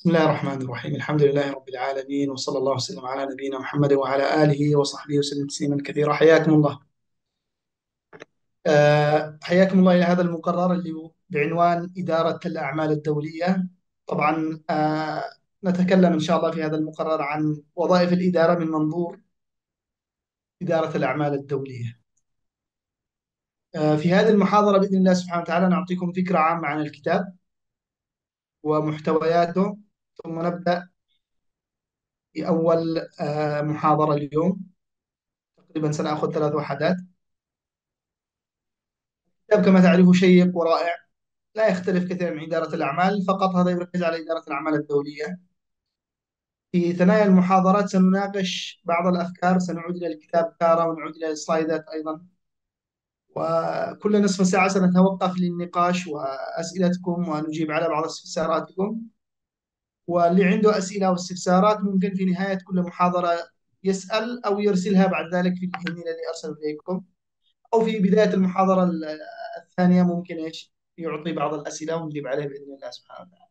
بسم الله الرحمن الرحيم. الحمد لله رب العالمين، وصلى الله وسلم على نبينا محمد وعلى آله وصحبه وسلم تسليما كثيرا. حياكم الله. حياكم الله إلى هذا المقرر اللي هو بعنوان إدارة الأعمال الدولية. طبعا نتكلم إن شاء الله في هذا المقرر عن وظائف الإدارة من منظور إدارة الأعمال الدولية. في هذه المحاضرة بإذن الله سبحانه وتعالى نعطيكم فكرة عامة عن الكتاب ومحتوياته، ثم نبدأ في أول محاضرة اليوم. تقريبا سنأخذ 3 وحدات. الكتاب كما تعرفوا شيق ورائع، لا يختلف كثيرا عن إدارة الأعمال، فقط هذا يركز على إدارة الأعمال الدولية. في ثنايا المحاضرات سنناقش بعض الأفكار، سنعود إلى الكتاب تارة ونعود إلى السلايدات أيضا، وكل نصف ساعة سنتوقف للنقاش وأسئلتكم ونجيب على بعض استفساراتكم. واللي عنده أسئلة أو استفسارات ممكن في نهاية كل محاضرة يسأل أو يرسلها بعد ذلك في الإيميل الذي أرسله إليكم، أو في بداية المحاضرة الثانية ممكن إيش يعطي بعض الأسئلة ونجيب عليها بإذن الله سبحانه وتعالى.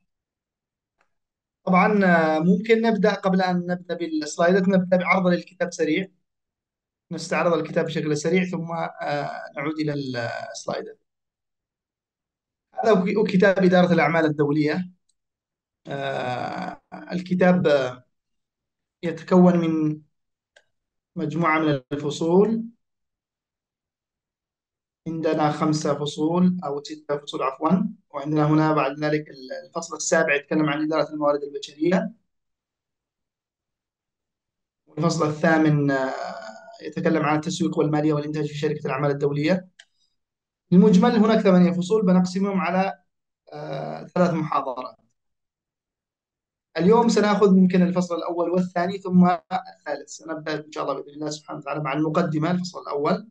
طبعا ممكن نبدأ قبل أن نبدأ بالسلايدات، نبدأ بعرض للكتاب سريع، نستعرض الكتاب بشكل سريع ثم نعود إلى السلايدات. هذا هو كتاب إدارة الأعمال الدولية. الكتاب يتكون من مجموعة من الفصول. عندنا 5 فصول أو 6 فصول عفوا، وعندنا هنا بعد ذلك الفصل السابع يتكلم عن إدارة الموارد البشرية، والفصل الثامن يتكلم عن التسويق والمالية والإنتاج في شركة الأعمال الدولية. المجمل هناك 8 فصول بنقسمهم على 3 محاضرات. اليوم سنأخذ ممكن الفصل الأول والثاني ثم الثالث. سنبدأ إن شاء الله بإذن الله سبحانه وتعالى مع المقدمة. الفصل الأول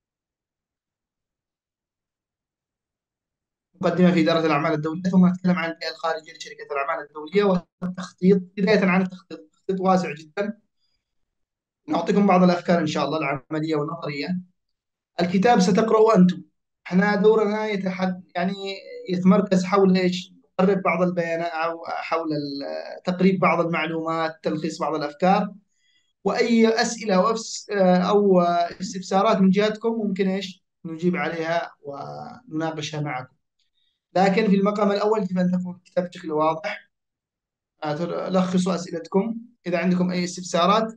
مقدمة في إدارة الأعمال الدولية، ثم نتكلم عن البيئة الخارجية لشركة الأعمال الدولية والتخطيط. بداية عن التخطيط، التخطيط واسع جدا، نعطيكم بعض الأفكار إن شاء الله العملية والنظرية. الكتاب ستقرأه أنتم. احنا دورنا يعني يتمركز حول ايش؟ نقرب بعض البيانات او حول تقريب بعض المعلومات، تلخيص بعض الافكار، واي اسئله او استفسارات من جهتكم ممكن ايش نجيب عليها ونناقشها معكم. لكن في المقام الاول يجب ان تكون الكتاب بشكل واضح. لخصوا اسئلتكم اذا عندكم اي استفسارات،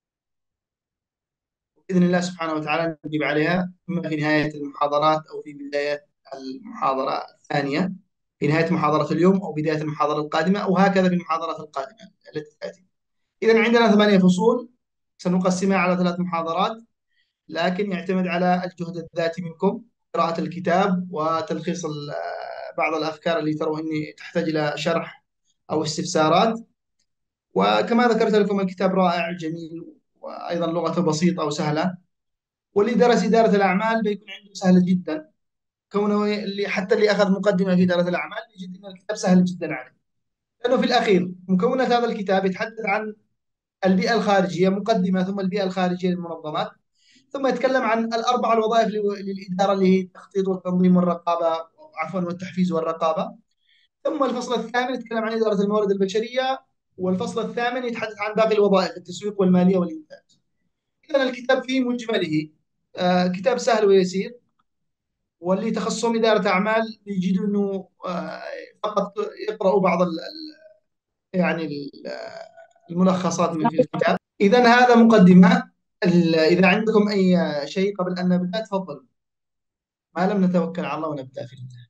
باذن الله سبحانه وتعالى نجيب عليها اما في نهايه المحاضرات او في بدايه المحاضره الثانيه، في نهايه محاضره اليوم او بدايه المحاضره القادمه، او هكذا في المحاضرات القادمه التي تاتي. اذا عندنا 8 فصول سنقسمها على 3 محاضرات، لكن يعتمد على الجهد الذاتي منكم، قراءه الكتاب وتلخيص بعض الافكار اللي تروا اني تحتاج الى شرح او استفسارات. وكما ذكرت لكم الكتاب رائع جميل، وايضا لغته بسيطه وسهله، واللي درس إدارة الأعمال بيكون عنده سهل جدا. كونه اللي حتى اللي أخذ مقدمة في إدارة الأعمال يجد أن الكتاب سهل جدا عليه، لأنه في الأخير مكونات هذا الكتاب يتحدث عن البيئة الخارجية مقدمة، ثم البيئة الخارجية للمنظمات، ثم يتكلم عن الأربع الوظائف للإدارة اللي هي التخطيط والتنظيم والرقابة، عفوا والتحفيز والرقابة. ثم الفصل الثامن يتكلم عن إدارة الموارد البشرية، والفصل الثامن يتحدث عن باقي الوظائف، التسويق والمالية والإنتاج. إذا الكتاب في مجمله كتاب سهل ويسير، واللي تخصصهم إدارة أعمال يجدوا أنه فقط يقرأوا بعض يعني الملخصات من في الكتاب. إذا هذا مقدمة. إذا عندكم أي شيء قبل أن نبدأ تفضلوا، ما لم نتوكل على الله ونبدأ في الكتاب.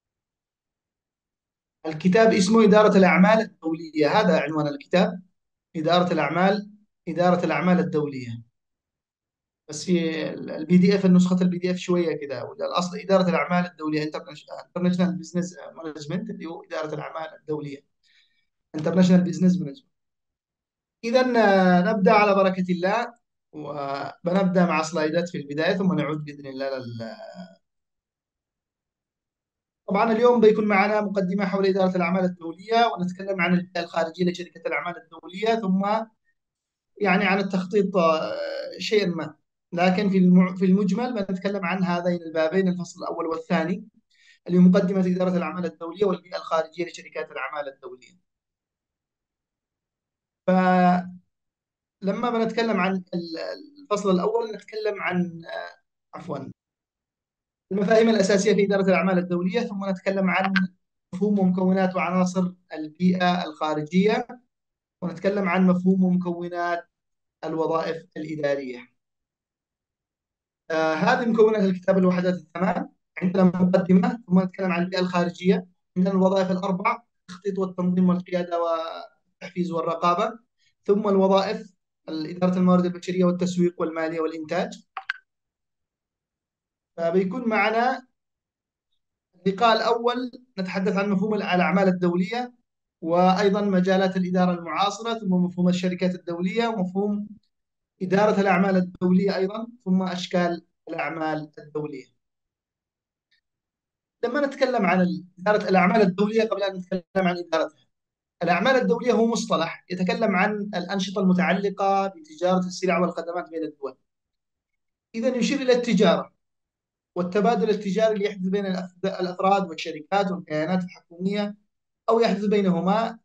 الكتاب اسمه إدارة الأعمال الدولية، هذا عنوان الكتاب، إدارة الأعمال، إدارة الأعمال الدولية. بس في البي دي اف، نسخة البي دي اف شوية كذا، ولا الأصل إدارة الأعمال الدولية، انترناشونال بزنس مانجمنت، اللي هو إدارة الأعمال الدولية، انترناشونال بزنس مانجمنت. إذا نبدأ على بركة الله، وبنبدأ مع سلايدات في البداية ثم نعود بإذن الله طبعا اليوم بيكون معنا مقدمة حول إدارة الأعمال الدولية، ونتكلم عن البيئة الخارجية لشركة الأعمال الدولية، ثم يعني عن التخطيط شيئا ما. لكن في المجمل بنتكلم عن هذين البابين، الفصل الأول والثاني، اللي هو مقدمة إدارة الأعمال الدولية والبيئة الخارجية لشركات الأعمال الدولية. فلما بنتكلم عن الفصل الأول نتكلم عن عفوا المفاهيم الأساسية في إدارة الأعمال الدولية، ثم نتكلم عن مفهوم ومكونات وعناصر البيئة الخارجية، ونتكلم عن مفهوم ومكونات الوظائف الإدارية. هذه مكونات الكتاب الوحدات الثمان. عندنا مقدمة، ثم نتكلم عن البيئة الخارجية. عندنا الوظائف الأربع: التخطيط والتنظيم والقيادة والتحفيز والرقابة. ثم الوظائف: إدارة الموارد البشرية والتسويق والمالية والإنتاج. فبيكون معنا اللقاء الأول نتحدث عن مفهوم الأعمال الدولية، وأيضا مجالات الإدارة المعاصرة، ثم مفهوم الشركات الدولية، ومفهوم إدارة الأعمال الدولية أيضا، ثم أشكال الأعمال الدولية. لما نتكلم عن إدارة الأعمال الدولية، قبل أن نتكلم عن إدارتها، الأعمال الدولية هو مصطلح يتكلم عن الأنشطة المتعلقة بتجارة السلع والخدمات بين الدول. إذا يشير إلى التجارة والتبادل التجاري اللي يحدث بين الأفراد والشركات والكيانات الحكومية، أو يحدث بينهما،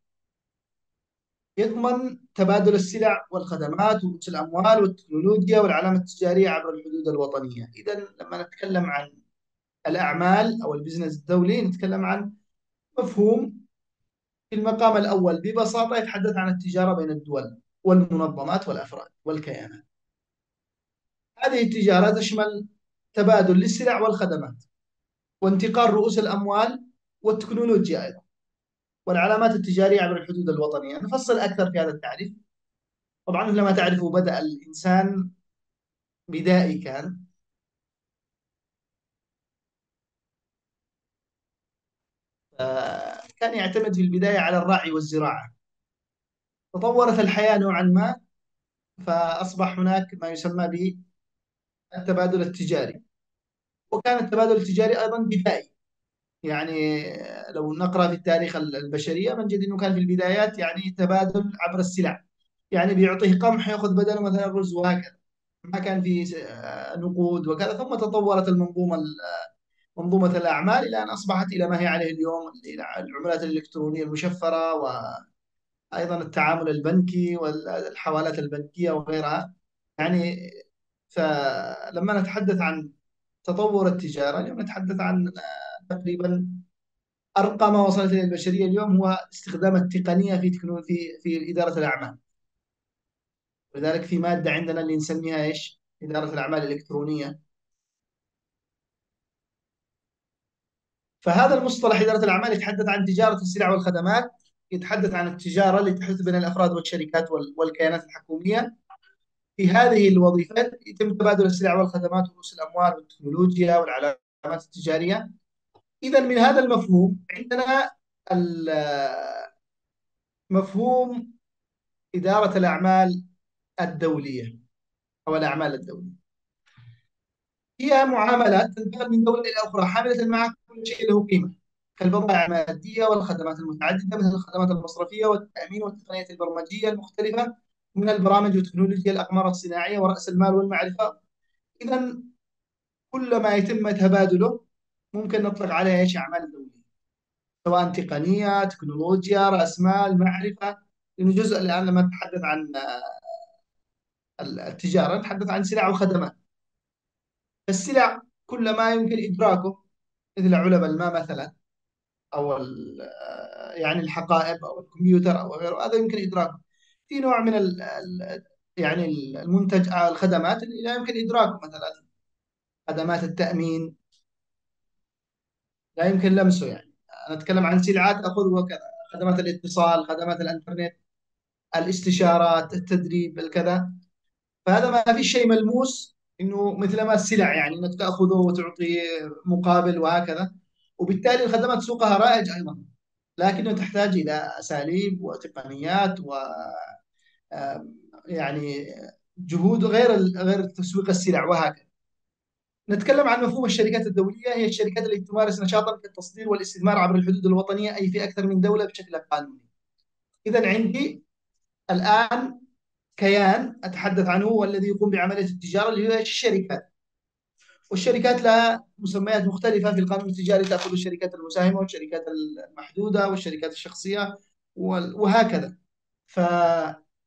يضمن تبادل السلع والخدمات ورؤوس الأموال والتكنولوجيا والعلامة التجارية عبر الحدود الوطنية. إذا لما نتكلم عن الأعمال أو البزنس الدولي نتكلم عن مفهوم في المقام الأول ببساطة يتحدث عن التجارة بين الدول والمنظمات والأفراد والكيانات. هذه التجارة تشمل تبادل للسلع والخدمات، وانتقال رؤوس الأموال والتكنولوجيا أيضا، والعلامات التجارية عبر الحدود الوطنية. نفصل أكثر في هذا التعريف. طبعا مثل ما تعرفوا بدأ الإنسان بدائي، كان يعتمد في البداية على الرعي والزراعة. تطورت الحياة نوعا ما، فأصبح هناك ما يسمى بالتبادل التجاري. وكان التبادل التجاري أيضا بدائي، يعني لو نقرأ في التاريخ البشرية بنجد أنه كان في البدايات يعني تبادل عبر السلع، يعني بيعطيه قمح يأخذ بدله مثلا رز، وهكذا. ما كان في نقود وكذا. ثم تطورت منظومة الأعمال إلى أن أصبحت إلى ما هي عليه اليوم، إلى العملات الإلكترونية المشفرة، وأيضا التعامل البنكي والحوالات البنكية وغيرها. يعني فلما نتحدث عن تطور التجارة اليوم نتحدث عن تقريبا أرقى ما وصلت إليه البشرية اليوم هو استخدام التقنية في إدارة الأعمال. ولذلك في مادة عندنا اللي نسميها إيش؟ إدارة الأعمال الإلكترونية. فهذا المصطلح إدارة الأعمال يتحدث عن تجارة السلع والخدمات، يتحدث عن التجارة اللي تحدث بين الأفراد والشركات والكيانات الحكومية. في هذه الوظيفات يتم تبادل السلع والخدمات ورؤوس الأموال والتكنولوجيا والعلامات التجارية. إذا من هذا المفهوم عندنا مفهوم إدارة الأعمال الدولية أو الأعمال الدولية. هي معاملات تنتقل من دولة إلى أخرى حاملة معها كل شيء له قيمة، كالبضائع المادية والخدمات المتعددة، مثل الخدمات المصرفية والتأمين والتقنيات البرمجية المختلفة، من البرامج وتكنولوجيا الأقمار الصناعية ورأس المال والمعرفة. إذا كل ما يتم تبادله ممكن نطلق عليه ايش؟ أعمال دولية، سواء تقنية، تكنولوجيا، رأس مال، معرفة. لأنه جزء الآن لما نتحدث عن التجارة نتحدث عن سلع وخدمات. السلع كل ما يمكن إدراكه، مثل علب الماء مثلا، أو يعني الحقائب أو الكمبيوتر أو غيره، هذا يمكن إدراكه. في نوع من يعني المنتج، الخدمات اللي لا يمكن إدراكه، مثلا خدمات التأمين لا يمكن لمسه. يعني أنا أتكلم عن سلعات أخذ وكذا، خدمات الاتصال، خدمات الإنترنت، الاستشارات، التدريب، الكذا. فهذا ما في شيء ملموس انه مثل ما السلع، يعني انك تاخذه وتعطي مقابل وهكذا. وبالتالي الخدمات سوقها رائج ايضا، لكنه تحتاج الى اساليب وتقنيات و يعني جهود غير تسويق السلع وهكذا. نتكلم عن مفهوم الشركات الدوليه. هي الشركات التي تمارس نشاطا كالتصدير والاستثمار عبر الحدود الوطنيه، اي في اكثر من دوله بشكل قانوني. اذا عندي الان كيان أتحدث عنه هو الذي يقوم بعملية التجارة، اللي هي الشركات. والشركات لها مسميات مختلفة في القانون التجاري، تأخذ الشركات المساهمة والشركات المحدودة والشركات الشخصية وهكذا.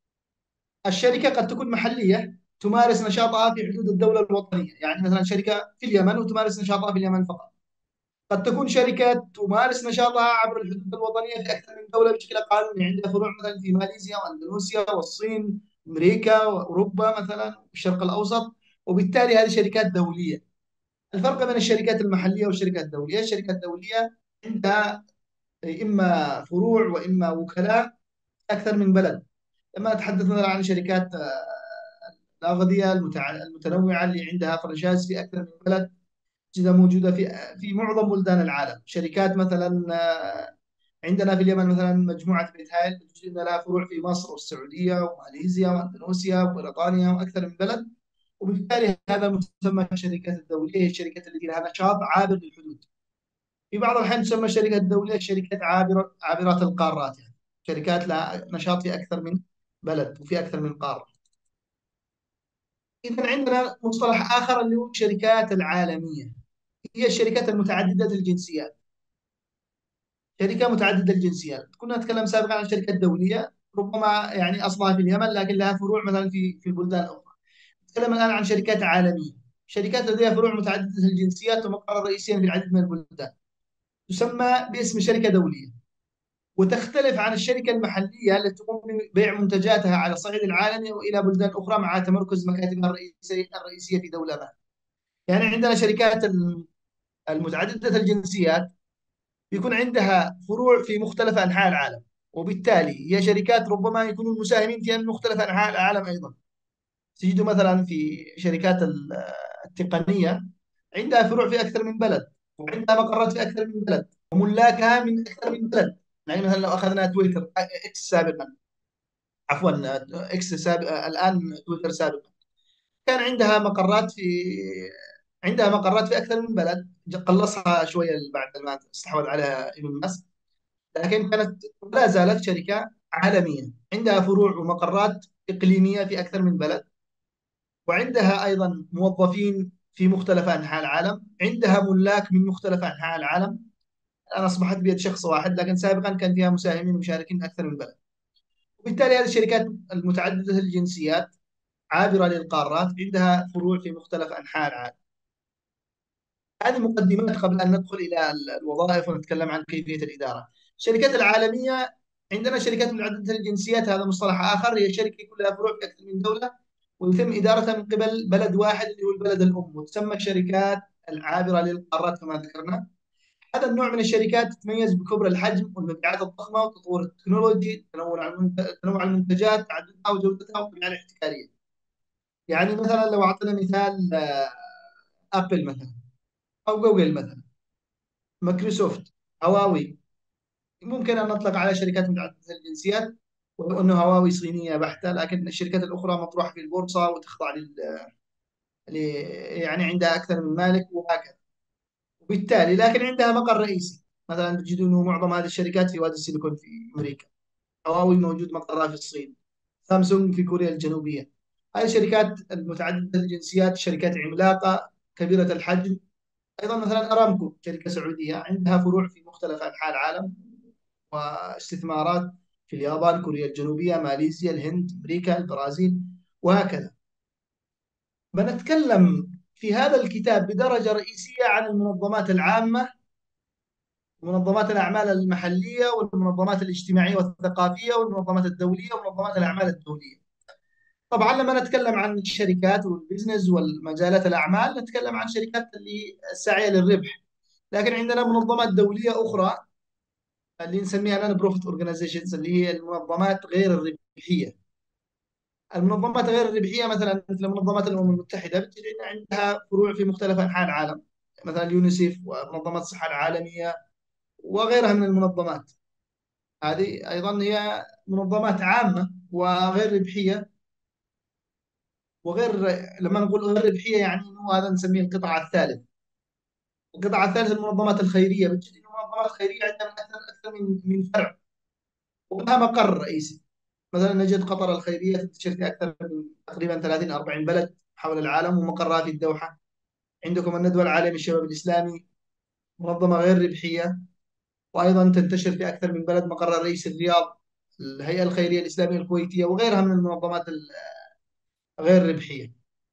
الشركة قد تكون محلية تمارس نشاطها في حدود الدولة الوطنية، يعني مثلا شركة في اليمن وتمارس نشاطها في اليمن فقط. قد تكون شركة تمارس نشاطها عبر الحدود الوطنية في أكثر من دولة بشكل قانوني، عندها فروع مثلا في ماليزيا وأندونيسيا والصين أمريكا وأوروبا مثلا والشرق الأوسط، وبالتالي هذه شركات دولية. الفرق بين الشركات المحلية والشركات الدولية، الشركات الدولية عندها إما فروع وإما وكلاء في أكثر من بلد. لما نتحدث مثلا عن شركات الأغذية المتنوعة اللي عندها فرنشايز في أكثر من بلد، تجدها موجودة في معظم بلدان العالم. شركات مثلا عندنا في اليمن مثلا مجموعة بيت هايل، تجد أن لها فروع في مصر والسعودية وماليزيا وأندونيسيا وبريطانيا وأكثر من بلد. وبالتالي هذا مسمى الشركات الدولية، هي الشركات التي لها نشاط عابر للحدود. في بعض الأحيان تسمى الشركات الدولية شركات عابرات القارات، يعني شركات لها نشاط في أكثر من بلد وفي أكثر من قارة. إذا عندنا مصطلح آخر اللي هو الشركات العالمية، هي الشركات المتعددة الجنسيات. شركة متعددة الجنسيات، كنا نتكلم سابقا عن شركات دولية ربما يعني أصلها في اليمن لكن لها فروع مثلا في البلدان الأخرى. نتكلم الآن عن شركات عالمية، شركات لديها فروع متعددة الجنسيات ومقر رئيسيا في العديد من البلدان، تسمى باسم شركة دولية. وتختلف عن الشركة المحلية التي تقوم ببيع منتجاتها على الصعيد العالمي وإلى بلدان أخرى مع تمركز مكاتبها الرئيسية في دولة ما. يعني عندنا شركات المتعددة الجنسيات يكون عندها فروع في مختلف أنحاء العالم، وبالتالي هي شركات ربما يكونوا المساهمين فيها من مختلف أنحاء العالم أيضا. تجد مثلا في شركات التقنية عندها فروع في أكثر من بلد، وعندها مقرات في أكثر من بلد، وملاكها من أكثر من بلد. يعني مثلا لو أخذنا تويتر إكس سابقا، عفوا إكس سابقا الآن تويتر سابقا، كان عندها مقرات في أكثر من بلد، قلصها شوية بعد ما استحوذ عليها إيلون ماسك. لكن كانت لا زالت شركة عالمية عندها فروع ومقرات إقليمية في أكثر من بلد، وعندها أيضا موظفين في مختلف أنحاء العالم، عندها ملاك من مختلف أنحاء العالم. الآن أصبحت بيد شخص واحد لكن سابقا كان فيها مساهمين ومشاركين أكثر من بلد. وبالتالي هذه الشركات المتعددة الجنسيات عابرة للقارات عندها فروع في مختلف أنحاء العالم. هذه مقدمات قبل أن ندخل إلى الوظائف ونتكلم عن كيفية الإدارة. الشركات العالمية، عندنا شركات متعددة الجنسيات، هذا مصطلح آخر. هي شركة كلها فروع في أكثر من دولة ويتم إدارتها من قبل بلد واحد اللي هو البلد الأم، وتسمى الشركات العابرة للقارات كما ذكرنا. هذا النوع من الشركات تتميز بكبر الحجم والمبيعات الضخمة وتطور التكنولوجي، تنوع المنتجات، تعددها وجودتها والطبيعة الاحتكارية. يعني مثلا لو أعطينا مثال أبل مثلا، أو جوجل مثلا، مايكروسوفت، هواوي، ممكن أن نطلق على شركات متعددة الجنسيات. ولو أنه هواوي صينية بحتة، لكن الشركات الأخرى مطروحة في البورصة وتخضع ل... يعني عندها أكثر من مالك وهكذا. وبالتالي لكن عندها مقر رئيسي، مثلا تجد أنه معظم هذه الشركات في وادي السيليكون في أمريكا. هواوي موجود مقرها في الصين، سامسونج في كوريا الجنوبية. هذه الشركات المتعددة الجنسيات شركات عملاقة كبيرة الحجم. أيضا مثلا أرامكو شركة سعودية عندها فروع في مختلف أنحاء العالم واستثمارات في اليابان، كوريا الجنوبية، ماليزيا، الهند، أمريكا، البرازيل، وهكذا. بنتكلم في هذا الكتاب بدرجة رئيسية عن المنظمات العامة، منظمات الأعمال المحلية والمنظمات الاجتماعية والثقافية والمنظمات الدولية ومنظمات الأعمال الدولية. طبعا لما نتكلم عن الشركات والبزنس والمجالات الأعمال نتكلم عن شركات اللي الساعية للربح. لكن عندنا منظمات دولية أخرى اللي نسميها نون بروفيت اورجانيزيشنز، اللي هي المنظمات غير الربحيه. المنظمات غير الربحيه مثلا مثل منظمات الامم المتحده بتجد ان عندها فروع في مختلف انحاء العالم، مثلا اليونيسيف ومنظمه الصحه العالميه وغيرها من المنظمات. هذه ايضا هي منظمات عامه وغير ربحيه. وغير لما نقول غير ربحيه يعني انه هذا نسميه القطاع الثالث. القطاع الثالث المنظمات الخيريه، بتجد انه منظمات خيريه عندها اكثر من فرع ولها مقر رئيسي. مثلا نجد قطر الخيرية تنتشر في أكثر من تقريبا 30 40 بلد حول العالم ومقرها في الدوحة. عندكم الندوة العالمي للشباب الإسلامي، منظمة غير ربحية وأيضا تنتشر في أكثر من بلد، مقرها الرئيسي الرياض. الهيئة الخيرية الإسلامية الكويتية وغيرها من المنظمات غير الربحية.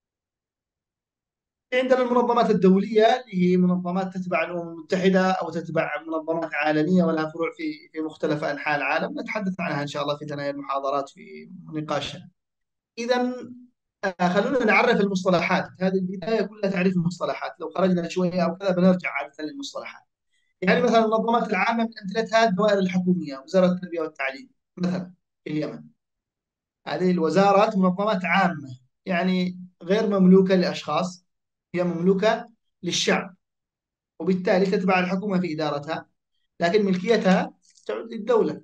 عندنا المنظمات الدولية اللي هي منظمات تتبع الأمم المتحدة أو تتبع منظمات عالمية ولها فروع في مختلف أنحاء العالم، نتحدث عنها إن شاء الله في ثنايا المحاضرات في نقاشنا. إذا خلونا نعرف المصطلحات. هذه البداية كلها تعريف المصطلحات، لو خرجنا شوية أو كذا بنرجع عادة للمصطلحات. يعني مثلا المنظمات العامة من أمثلتها الدوائر الحكومية، وزارة التربية والتعليم مثلا في اليمن. هذه الوزارات منظمات عامة، يعني غير مملوكة لأشخاص، هي مملوكة للشعب، وبالتالي تتبع الحكومة في إدارتها، لكن ملكيتها تعود للدولة.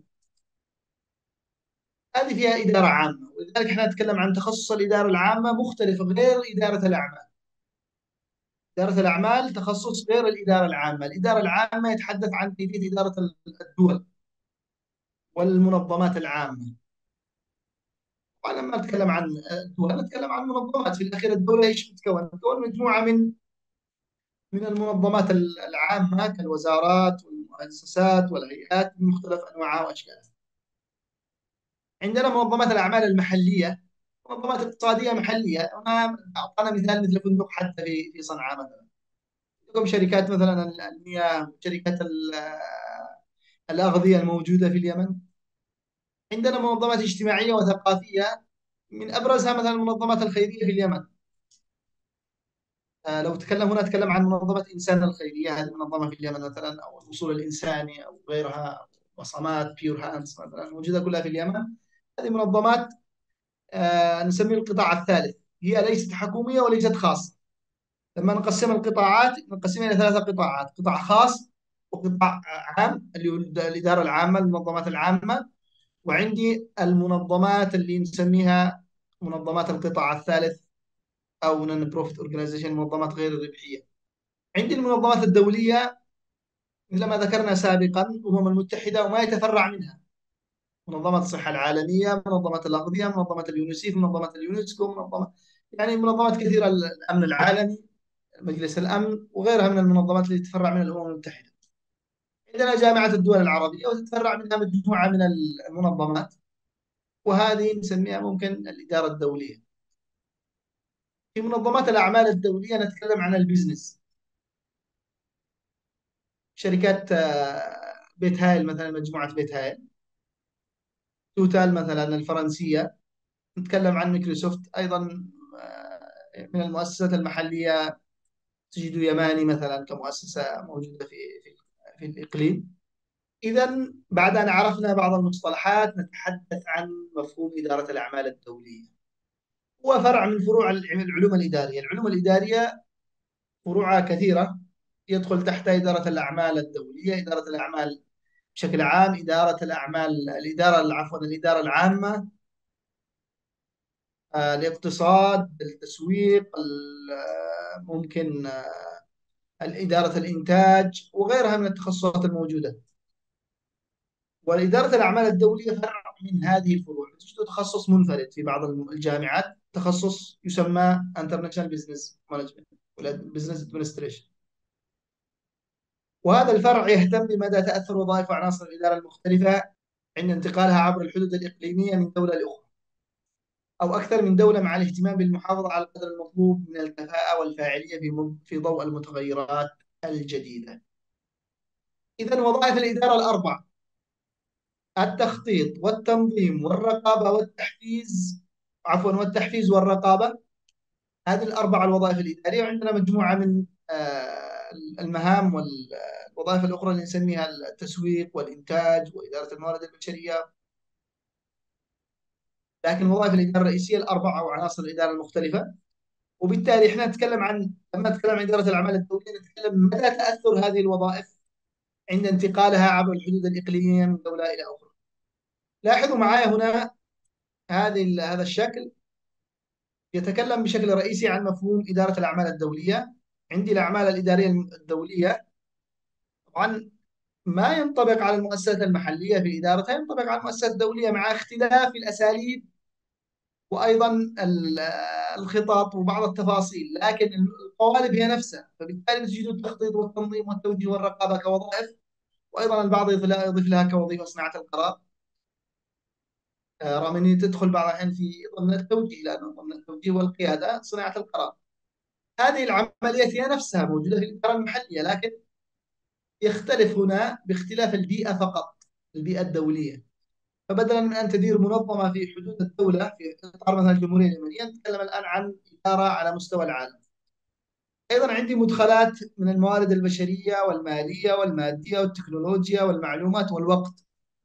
هذه فيها إدارة عامة، ولذلك احنا نتكلم عن تخصص الإدارة العامة مختلف غير إدارة الأعمال. إدارة الأعمال تخصص غير الإدارة العامة. الإدارة العامة يتحدث عن كيفية إدارة الدول والمنظمات العامة. ولما نتكلم عن الدول نتكلم عن منظمات. في الأخير الدولة ايش تتكون؟ تتكون مجموعة من المنظمات العامة كالوزارات والمؤسسات والهيئات بمختلف أنواعها وأشكالها. عندنا منظمات الأعمال المحلية، منظمات اقتصادية محلية. أنا أعطانا مثال مثل فندق حتى في صنعاء مثلا. عندكم شركات مثلا المياه، شركات الأغذية الموجودة في اليمن. عندنا منظمات اجتماعية وثقافية، من أبرزها مثلا المنظمات الخيرية في اليمن. لو تكلم هنا أتكلم عن منظمة إنسان الخيرية، هذه منظمة في اليمن مثلا، أو الوصول الإنساني أو غيرها، وصمات بيور هاندز مثلا موجودة كلها في اليمن. هذه منظمات نسميه القطاع الثالث، هي ليست حكومية وليست خاصة. لما نقسم القطاعات نقسمها إلى ثلاثة قطاعات: قطاع خاص، وقطاع عام اللي هو الإدارة العامة، المنظمات العامة، وعندي المنظمات اللي نسميها منظمات القطاع الثالث أو نون بروفيت أورجانيزيشن، منظمات غير الربحية. عندي المنظمات الدولية مثل ما ذكرنا سابقا، الأمم المتحدة وما يتفرع منها: منظمة الصحة العالمية، منظمة الأغذية، منظمة اليونيسيف، منظمة اليونسكو، منظمة، يعني منظمات كثيرة، الأمن العالمي، مجلس الأمن، وغيرها من المنظمات اللي تتفرع من الأمم المتحدة. عندنا جامعة الدول العربية وتتفرع منها مجموعة من المنظمات، وهذه نسميها ممكن الإدارة الدولية. في منظمات الأعمال الدولية نتكلم عن البزنس. شركات بيت هايل مثلا، مجموعة بيت هايل. توتال مثلا الفرنسية. نتكلم عن مايكروسوفت أيضا. من المؤسسات المحلية تجد يماني مثلا كمؤسسة موجودة في الإقليم. إذا بعد أن عرفنا بعض المصطلحات نتحدث عن مفهوم إدارة الأعمال الدولية. هو فرع من فروع العلوم الإدارية. العلوم الإدارية فروعها كثيرة، يدخل تحت إدارة الأعمال الدولية، إدارة الأعمال بشكل عام، إدارة الأعمال، الإدارة العامة، الاقتصاد، التسويق، ممكن إدارة الإنتاج، وغيرها من التخصصات الموجودة. وإدارة الأعمال الدولية فرع من هذه الفروع. تجد تخصص منفرد في بعض الجامعات، تخصص يسمى International Business Management ولا Business Administration. وهذا الفرع يهتم بمدى تأثر وظائف وعناصر الإدارة المختلفة عند انتقالها عبر الحدود الإقليمية من دولة لأخرى، أو أكثر من دولة، مع الاهتمام بالمحافظة على القدر المطلوب من الكفاءة والفاعلية في ضوء المتغيرات الجديدة. إذا وظائف الإدارة الأربع: التخطيط والتنظيم والرقابة والتحفيز، عفوا، والتحفيز والرقابة. هذه الأربع الوظائف الإدارية. وعندنا مجموعة من المهام والوظائف الأخرى اللي نسميها التسويق والإنتاج وإدارة الموارد البشرية. لكن وظائف الإدارة الرئيسية الأربعة وعناصر الإدارة المختلفة. وبالتالي احنا نتكلم عن، لما نتكلم عن إدارة الأعمال الدولية نتكلم مدى تأثر هذه الوظائف عند انتقالها عبر الحدود الإقليمية من دولة إلى أخرى. لاحظوا معي هنا هذا الشكل يتكلم بشكل رئيسي عن مفهوم إدارة الأعمال الدولية. عندي الأعمال الإدارية الدولية طبعا ما ينطبق على المؤسسات المحلية في إدارتها، ينطبق على المؤسسات الدولية مع اختلاف الأساليب وأيضا الخطط وبعض التفاصيل، لكن القوالب هي نفسها. فبالتالي تجد التخطيط والتنظيم والتوجيه والرقابة كوظائف، وأيضا البعض يضيف لها كوظيفة صناعة القرار. رغم أن تدخل بعض الأحيان في ضمن التوجيه، لأنه ضمن التوجيه والقيادة صناعة القرار. هذه العمليات هي نفسها موجودة في الإدارة المحلية، لكن يختلف هنا باختلاف البيئة فقط، البيئة الدولية. فبدلا من أن تدير منظمة في حدود الدولة في إطار مثلا الجمهورية اليمنية، نتكلم الآن عن إدارة على مستوى العالم. أيضا عندي مدخلات من الموارد البشرية والمالية والمادية والتكنولوجيا والمعلومات والوقت.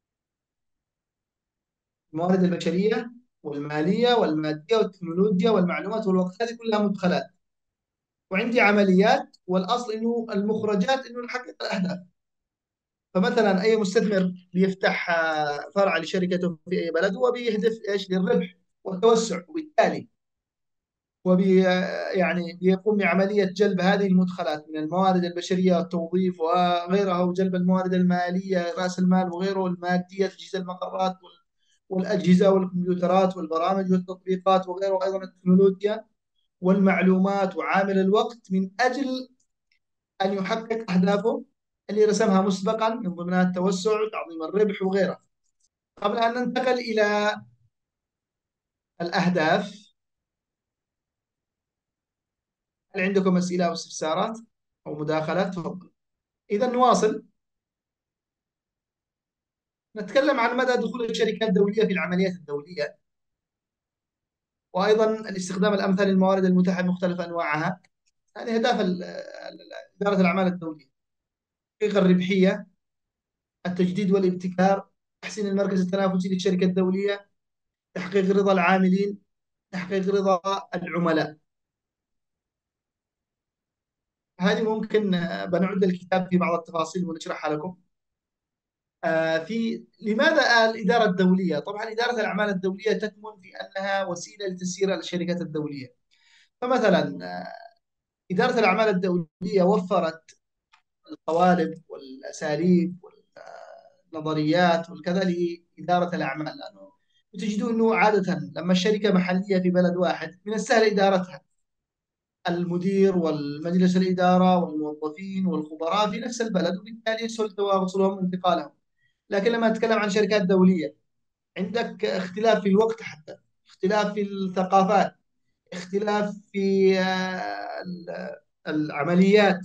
الموارد البشرية والمالية والمادية والتكنولوجيا والمعلومات والوقت، هذه كلها مدخلات. وعندي عمليات، والأصل إنه المخرجات إنه نحقق الأهداف. فمثلا أي مستثمر بيفتح فرع لشركته في أي بلد، هو بيهدف إيش؟ للربح والتوسع، وبالتالي وبي يعني بيقوم بعملية جلب هذه المدخلات من الموارد البشرية والتوظيف وغيرها، وجلب الموارد المالية رأس المال وغيره، المادية تجهيز المقرات والأجهزة والكمبيوترات والبرامج والتطبيقات وغيره، أيضا التكنولوجيا والمعلومات وعامل الوقت، من أجل أن يحقق أهدافه اللي رسمها مسبقا، من ضمنها التوسع وتعظيم الربح وغيرها. قبل أن ننتقل إلى الأهداف، هل عندكم أسئلة أو استفسارات أو مداخلات؟ تفضل. إذا نواصل. نتكلم عن مدى دخول الشركات الدولية في العمليات الدولية، وأيضا الاستخدام الأمثل للموارد المتاحة بمختلف أنواعها. يعني أهداف إدارة الأعمال الدولية: تحقيق الربحية، التجديد والابتكار، تحسين المركز التنافسي للشركة الدولية، تحقيق رضا العاملين، تحقيق رضا العملاء. هذه ممكن بنعد الكتاب في بعض التفاصيل ونشرحها لكم. في لماذا الإدارة الدولية؟ طبعا إدارة الأعمال الدولية تكمن في أنها وسيلة لتسيير الشركات الدولية. فمثلا إدارة الأعمال الدولية وفرت القوالب والأساليب والنظريات والكذا لإدارة الأعمال، لأنه بتجدوا أنه عادة لما الشركة محلية في بلد واحد من السهل إدارتها، المدير والمجلس الإدارة والموظفين والخبراء في نفس البلد، وبالتالي يسهل تواصلهم وانتقالهم. لكن لما نتكلم عن شركات دولية، عندك اختلاف في الوقت، حتى اختلاف في الثقافات، اختلاف في العمليات،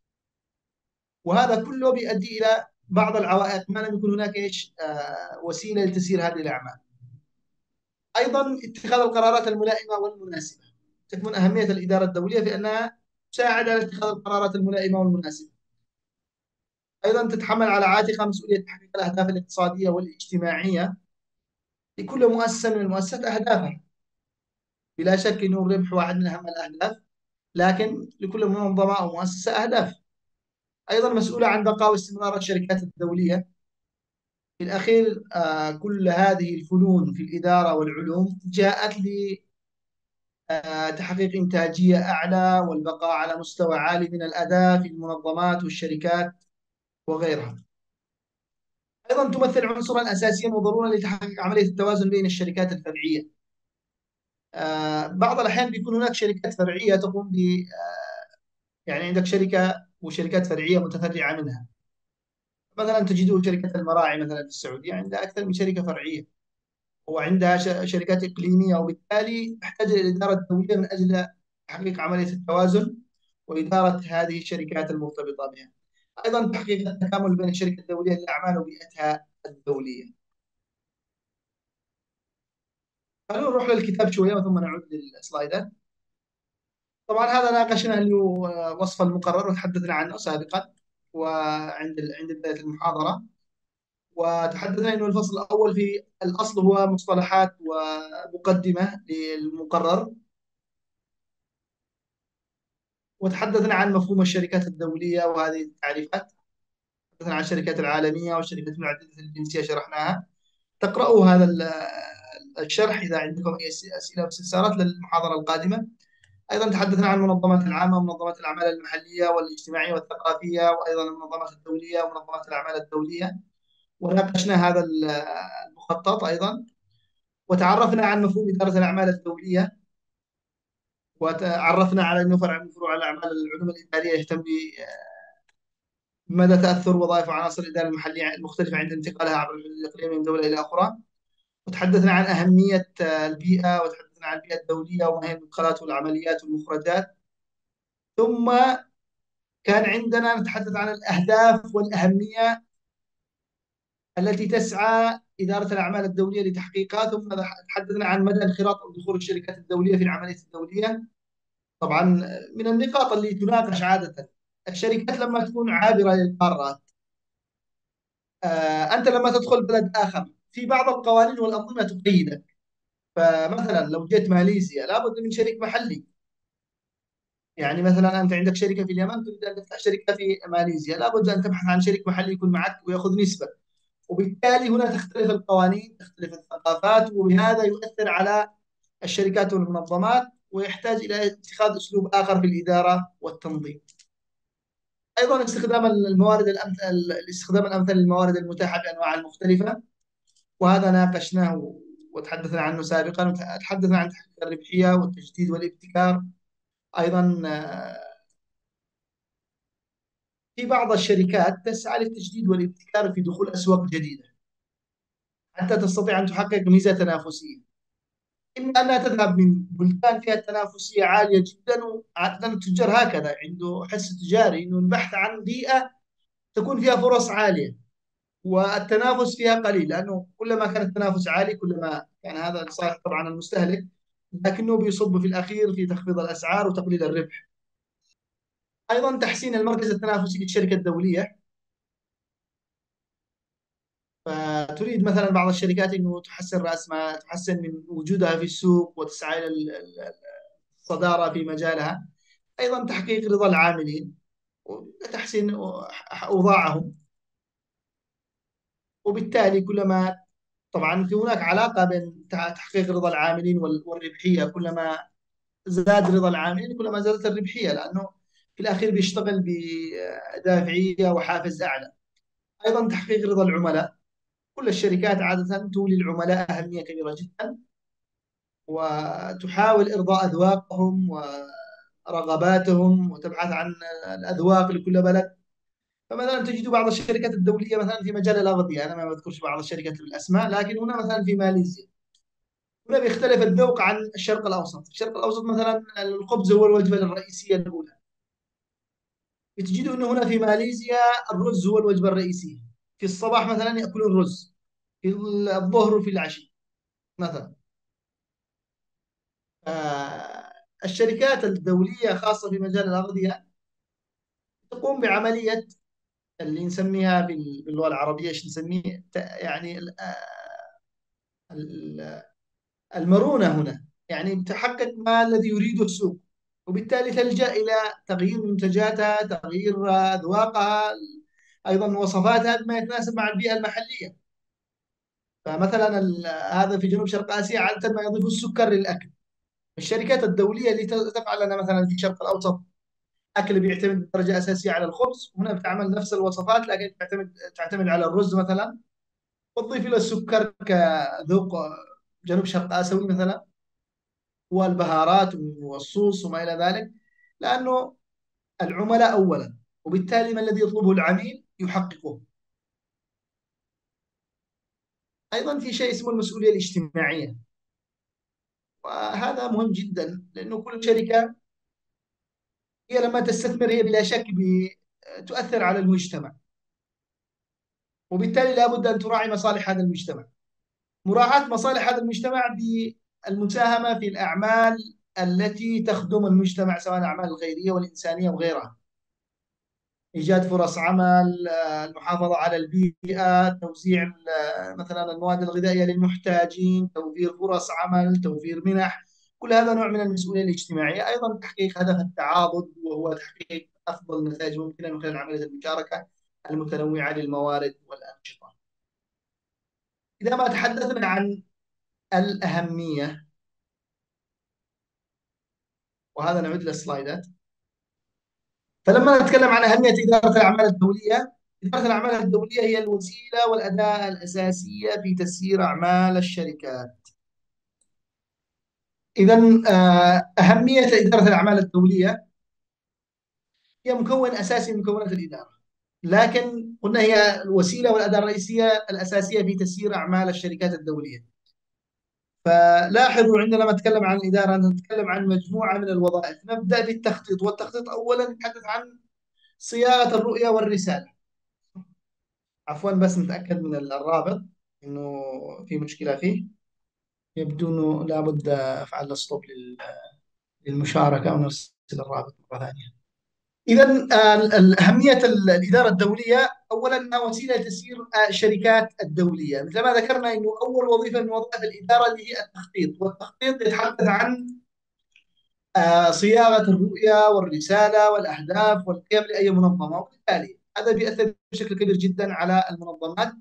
وهذا كله بيؤدي الى بعض العوائق، ما لم يكن هناك ايش وسيله لتسيير هذه الاعمال. ايضا اتخاذ القرارات الملائمه والمناسبه. تكمن اهميه الاداره الدوليه في انها تساعد على اتخاذ القرارات الملائمه والمناسبه. ايضا تتحمل على عاتقها مسؤوليه تحقيق الاهداف الاقتصاديه والاجتماعيه لكل مؤسسه من المؤسسات اهدافها. بلا شك انه الربح واحد من اهم الاهداف، لكن لكل منظمه او مؤسسه اهداف. ايضا مسؤوله عن بقاء واستمرار الشركات الدوليه. في الأخير كل هذه الفنون في الإدارة والعلوم جاءت لتحقيق إنتاجية أعلى والبقاء على مستوى عالي من الأداء في المنظمات والشركات وغيرها. أيضا تمثل عنصرا أساسيا وضرورا لتحقيق عملية التوازن بين الشركات الفرعية. بعض الأحيان بيكون هناك شركات فرعية تقوم ب يعني عندك شركة وشركات فرعية متفرعة منها. مثلا تجد شركة المراعي مثلا في السعودية عندها أكثر من شركة فرعية، وعندها شركات إقليمية، وبالتالي تحتاج إلى الإدارة الدولية من أجل تحقيق عملية التوازن وإدارة هذه الشركات المرتبطة بها. أيضا تحقيق التكامل بين الشركة الدولية للأعمال وبيئتها الدولية. خلونا نروح للكتاب شوية ثم نعود للسلايدات. طبعا هذا ناقشنا اللي هو وصف المقرر وتحدثنا عنه سابقا، عند بداية المحاضرة. وتحدثنا انه الفصل الاول في الاصل هو مصطلحات ومقدمه للمقرر. وتحدثنا عن مفهوم الشركات الدولية وهذه التعريفات. تحدثنا عن الشركات العالمية والشركات المعدلة الجنسية، شرحناها. تقرأوا هذا الشرح إذا عندكم أي أسئلة واستفسارات للمحاضرة القادمة. أيضا تحدثنا عن المنظمات العامة ومنظمات الأعمال المحلية والاجتماعية والثقافية، وأيضا المنظمات الدولية ومنظمات الأعمال الدولية. وناقشنا هذا المخطط أيضا. وتعرفنا عن مفهوم إدارة الأعمال الدولية. وتعرفنا على أنه فرع من فروع الأعمال العلوم الإدارية يهتم مدى تأثر وظائف وعناصر الإدارة المحلية المختلفة عند انتقالها عبر الحدود الإقليمية من دولة إلى أخرى. وتحدثنا عن أهمية البيئة، وتحدثنا عن البيئة الدولية وما هي المدخلات والعمليات والمخرجات. ثم كان عندنا نتحدث عن الأهداف والأهمية التي تسعى إدارة الأعمال الدولية لتحقيقها. ثم تحدثنا عن مدى انخراط أو دخول الشركات الدولية في العملية الدولية. طبعا من النقاط اللي تناقش عادة، الشركات لما تكون عابرة للقارات. أنت لما تدخل بلد آخر في بعض القوانين والأنظمة تقيدك. فمثلا لو جيت ماليزيا لابد من شريك محلي. يعني مثلا انت عندك شركه في اليمن تريد ان تفتح شركه في ماليزيا، لابد ان تبحث عن شريك محلي يكون معك وياخذ نسبه. وبالتالي هنا تختلف القوانين، تختلف الثقافات، وبهذا يؤثر على الشركات والمنظمات، ويحتاج الى اتخاذ اسلوب اخر في الاداره والتنظيم. ايضا استخدام الموارد الامثل، الاستخدام الامثل للموارد المتاحه بانواعها المختلفه، وهذا ناقشناه وتحدثنا عنه سابقا. وتحدثنا عن تحقيق الربحيه والتجديد والابتكار. ايضا في بعض الشركات تسعى للتجديد والابتكار في دخول أسواق جديدة حتى تستطيع أن تحقق ميزة تنافسية. إما أنها تذهب من بلدان فيها التنافسية عالية جدا، وعادة التجار هكذا عنده حس تجاري إنه البحث عن بيئة تكون فيها فرص عالية والتنافس فيها قليل، لأنه كلما كان التنافس عالي كلما كان هذا لصالح طبعا المستهلك، لكنه بيصب في الأخير في تخفيض الأسعار وتقليل الربح. أيضا تحسين المركز التنافسي للشركة الدولية. فتريد مثلا بعض الشركات انه تحسن راس ما تحسن من وجودها في السوق وتسعى الى الصداره في مجالها. ايضا تحقيق رضا العاملين وتحسين اوضاعهم. وبالتالي كلما طبعا في هناك علاقه بين تحقيق رضا العاملين والربحيه. كلما زاد رضا العاملين كلما زادت الربحيه، لانه في الاخير بيشتغل بدافعيه وحافز اعلى. ايضا تحقيق رضا العملاء. كل الشركات عاده تولي العملاء اهميه كبيره جدا، وتحاول إرضاء أذواقهم ورغباتهم وتبحث عن الأذواق لكل بلد. فمثلا تجد بعض الشركات الدولية مثلا في مجال الأغذية، أنا ما بذكرش بعض الشركات بالأسماء، لكن هنا مثلا في ماليزيا هنا بيختلف الذوق عن الشرق الأوسط. في الشرق الأوسط مثلا الخبز هو الوجبة الرئيسية الأولى، بتجد أنه هنا في ماليزيا الرز هو الوجبة الرئيسية. في الصباح مثلا يأكلون رز، في الظهر وفي العشاء مثلا. الشركات الدولية خاصة في مجال الأغذية تقوم بعملية اللي نسميها باللغة العربية ايش نسميه، يعني ال- المرونة هنا، يعني تحقق ما الذي يريده السوق. وبالتالي تلجأ إلى تغيير منتجاتها، تغيير أذواقها، أيضا وصفاتها بما يتناسب مع البيئة المحلية. فمثلا هذا في جنوب شرق آسيا عادة ما يضيفوا السكر للأكل. الشركات الدولية اللي تفعل لنا مثلا في الشرق الأوسط اكل بيعتمد بدرجه اساسيه على الخبز، هنا بتعمل نفس الوصفات لكن تعتمد على الرز مثلا، وتضيف له السكر كذوق جنوب شرق اسيوي مثلا، والبهارات والصوص وما الى ذلك، لانه العملاء اولا، وبالتالي ما الذي يطلبه العميل يحققه. ايضا في شيء اسمه المسؤوليه الاجتماعيه، وهذا مهم جدا لانه كل شركه هي لما تستثمر هي بلا شك تؤثر على المجتمع، وبالتالي لابد ان تراعي مصالح هذا المجتمع. مراعاة مصالح هذا المجتمع بالمساهمة في الأعمال التي تخدم المجتمع، سواء الأعمال الخيرية والإنسانية وغيرها. إيجاد فرص عمل، المحافظة على البيئة، توزيع مثلا المواد الغذائية للمحتاجين، توفير فرص عمل، توفير منح. كل هذا نوع من المسؤولية الاجتماعية. أيضا تحقيق هدف التعاضد، وهو تحقيق أفضل نتائج ممكنة من خلال عملية المشاركة المتنوعة للموارد والأنشطة. إذا ما تحدثنا عن الأهمية، وهذا نعود للسلايدات. فلما نتكلم عن أهمية إدارة الأعمال الدولية، إدارة الأعمال الدولية هي الوسيلة والأداة الأساسية في تسيير أعمال الشركات. إذا أهمية إدارة الأعمال الدولية هي مكون أساسي من مكونات الإدارة، لكن قلنا هي الوسيلة والأداة الرئيسية الأساسية في تسيير أعمال الشركات الدولية. فلاحظوا عندما نتكلم عن الإدارة نتكلم عن مجموعة من الوظائف. نبدأ بالتخطيط، والتخطيط أولا نتحدث عن صياغة الرؤية والرسالة. عفوا بس نتأكد من الرابط إنه في مشكلة فيه. يبدو إنه لابد أفعل ستوب للمشاركة ونرسل الرابط مرة ثانية. إذا أهمية الإدارة الدولية أولا أنها وسيلة لتسيير الشركات الدولية. مثل ما ذكرنا أنه أول وظيفة من وظائف الإدارة اللي هي التخطيط، والتخطيط يتحدث عن صياغة الرؤية والرسالة والأهداف والقيم لأي منظمة، وبالتالي هذا بيأثر بشكل كبير جدا على المنظمات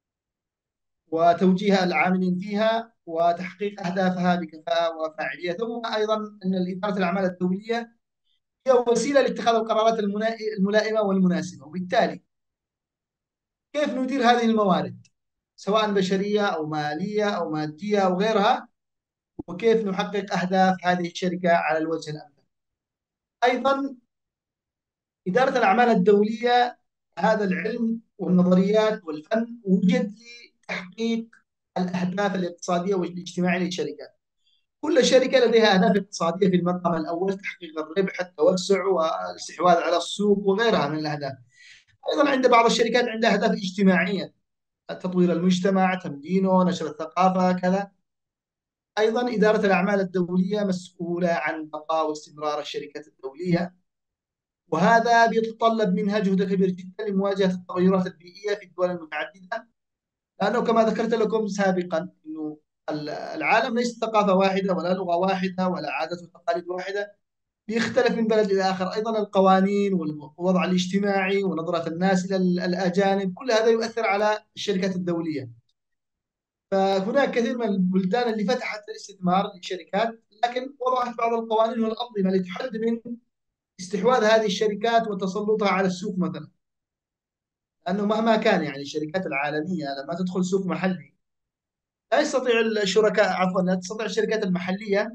وتوجيه العاملين فيها وتحقيق أهدافها بكفاءة وفاعلية. ثم أيضا أن إدارة الأعمال الدولية هي وسيلة لاتخاذ القرارات الملائمة والمناسبة. وبالتالي كيف ندير هذه الموارد سواء بشرية أو مالية أو مادية أو غيرها، وكيف نحقق أهداف هذه الشركة على الوجه الأمثل. أيضا إدارة الأعمال الدولية هذا العلم والنظريات والفن وجد لتحقيق الأهداف الاقتصادية والاجتماعية للشركات. كل شركة لديها أهداف اقتصادية في المقام الأول: تحقيق الربح، التوسع، والاستحواذ على السوق وغيرها من الأهداف. أيضا عند بعض الشركات عندها أهداف اجتماعية: تطوير المجتمع، تمدينه، نشر الثقافة، كذا. أيضا إدارة الأعمال الدولية مسؤولة عن بقاء واستمرار الشركات الدولية، وهذا بيتطلب منها جهد كبير جدا لمواجهة التغيرات البيئية في الدول المتعددة. لأنه كما ذكرت لكم سابقا أنه العالم ليس ثقافة واحدة ولا لغة واحدة ولا عادات وتقاليد واحدة، بيختلف من بلد إلى آخر. أيضا القوانين والوضع الاجتماعي ونظرة الناس إلى الأجانب، كل هذا يؤثر على الشركات الدولية. فهناك كثير من البلدان اللي فتحت الاستثمار للشركات، لكن وضعت بعض القوانين والأنظمة اللي تحد من استحواذ هذه الشركات وتسلطها على السوق مثلا. لأنه مهما كان يعني الشركات العالمية لما تدخل سوق محلي لا يستطيع الشركاء، عفوا لا تستطيع الشركات المحلية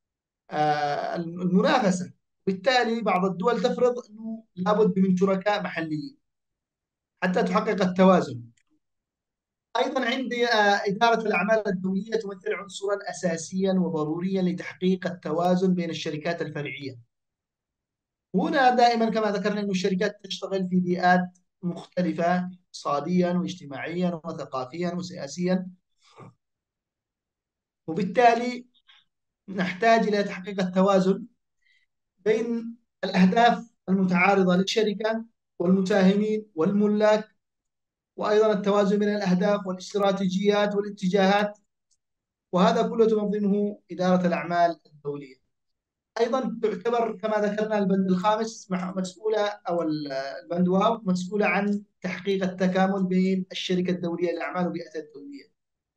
المنافسة. بالتالي بعض الدول تفرض أنه لابد من شركاء محليين حتى تحقق التوازن. أيضا عندي إدارة الأعمال الدولية تمثل عنصرا أساسيا وضروريا لتحقيق التوازن بين الشركات الفرعية. هنا دائما كما ذكرنا أن الشركات تشتغل في بيئات مختلفة اقتصاديا واجتماعيا وثقافيا وسياسيا، وبالتالي نحتاج إلى تحقيق التوازن بين الأهداف المتعارضة للشركة والمساهمين والملاك، وأيضا التوازن بين الأهداف والاستراتيجيات والاتجاهات. وهذا كله تنظمه إدارة الأعمال الدولية. أيضا تعتبر كما ذكرنا البند الخامس مسؤولة، أو البند واو مسؤولة عن تحقيق التكامل بين الشركة الدولية للأعمال وبيئتها الدولية.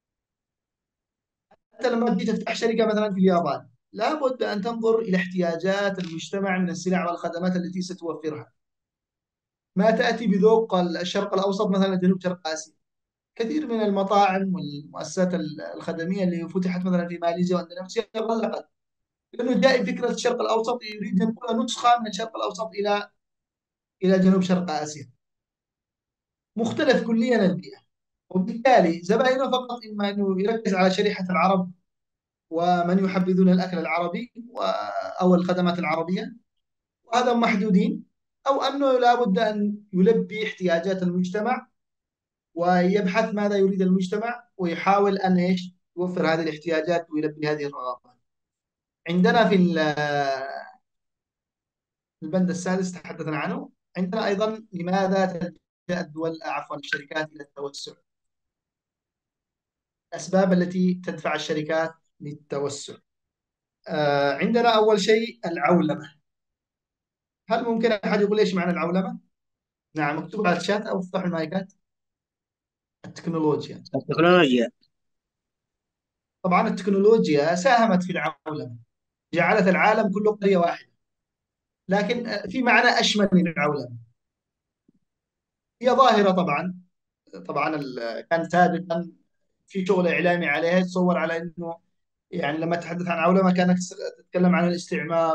أنت لما تجي تفتح شركة مثلا في اليابان لابد أن تنظر إلى احتياجات المجتمع من السلع والخدمات التي ستوفرها. ما تأتي بذوق الشرق الأوسط مثلا جنوب شرق آسيا. كثير من المطاعم والمؤسسات الخدمية اللي فتحت مثلا في ماليزيا واندونيسيا غلقت، لأنه جاء فكرة الشرق الأوسط يريد ينقل نسخة من الشرق الأوسط إلى جنوب شرق آسيا. مختلف كليا البيئة. وبالتالي زبائنه فقط إما أنه يركز على شريحة العرب ومن يحبذون الأكل العربي أو الخدمات العربية، وهذا محدودين، أو أنه لابد أن يلبي احتياجات المجتمع ويبحث ماذا يريد المجتمع ويحاول أن إيش يوفر هذه الاحتياجات ويلبي هذه الرغبات. عندنا في البند السادس تحدثنا عنه. عندنا أيضا لماذا تلجأ الدول، عفوا الشركات، إلى التوسع. الأسباب التي تدفع الشركات للتوسع. عندنا أول شيء العولمة. هل ممكن أحد يقول إيش معنى العولمة؟ نعم، مكتوب على الشات أو افتحوا المايكات. التكنولوجيا. التكنولوجيا. طبعا التكنولوجيا ساهمت في العولمة، جعلت العالم كله قرية واحدة. لكن في معنى أشمل من العولمة. هي ظاهرة طبعا. كان سابقا في شغل إعلامي عليها يتصور على أنه يعني لما تتحدث عن عولمة كانك تتكلم عن الاستعمار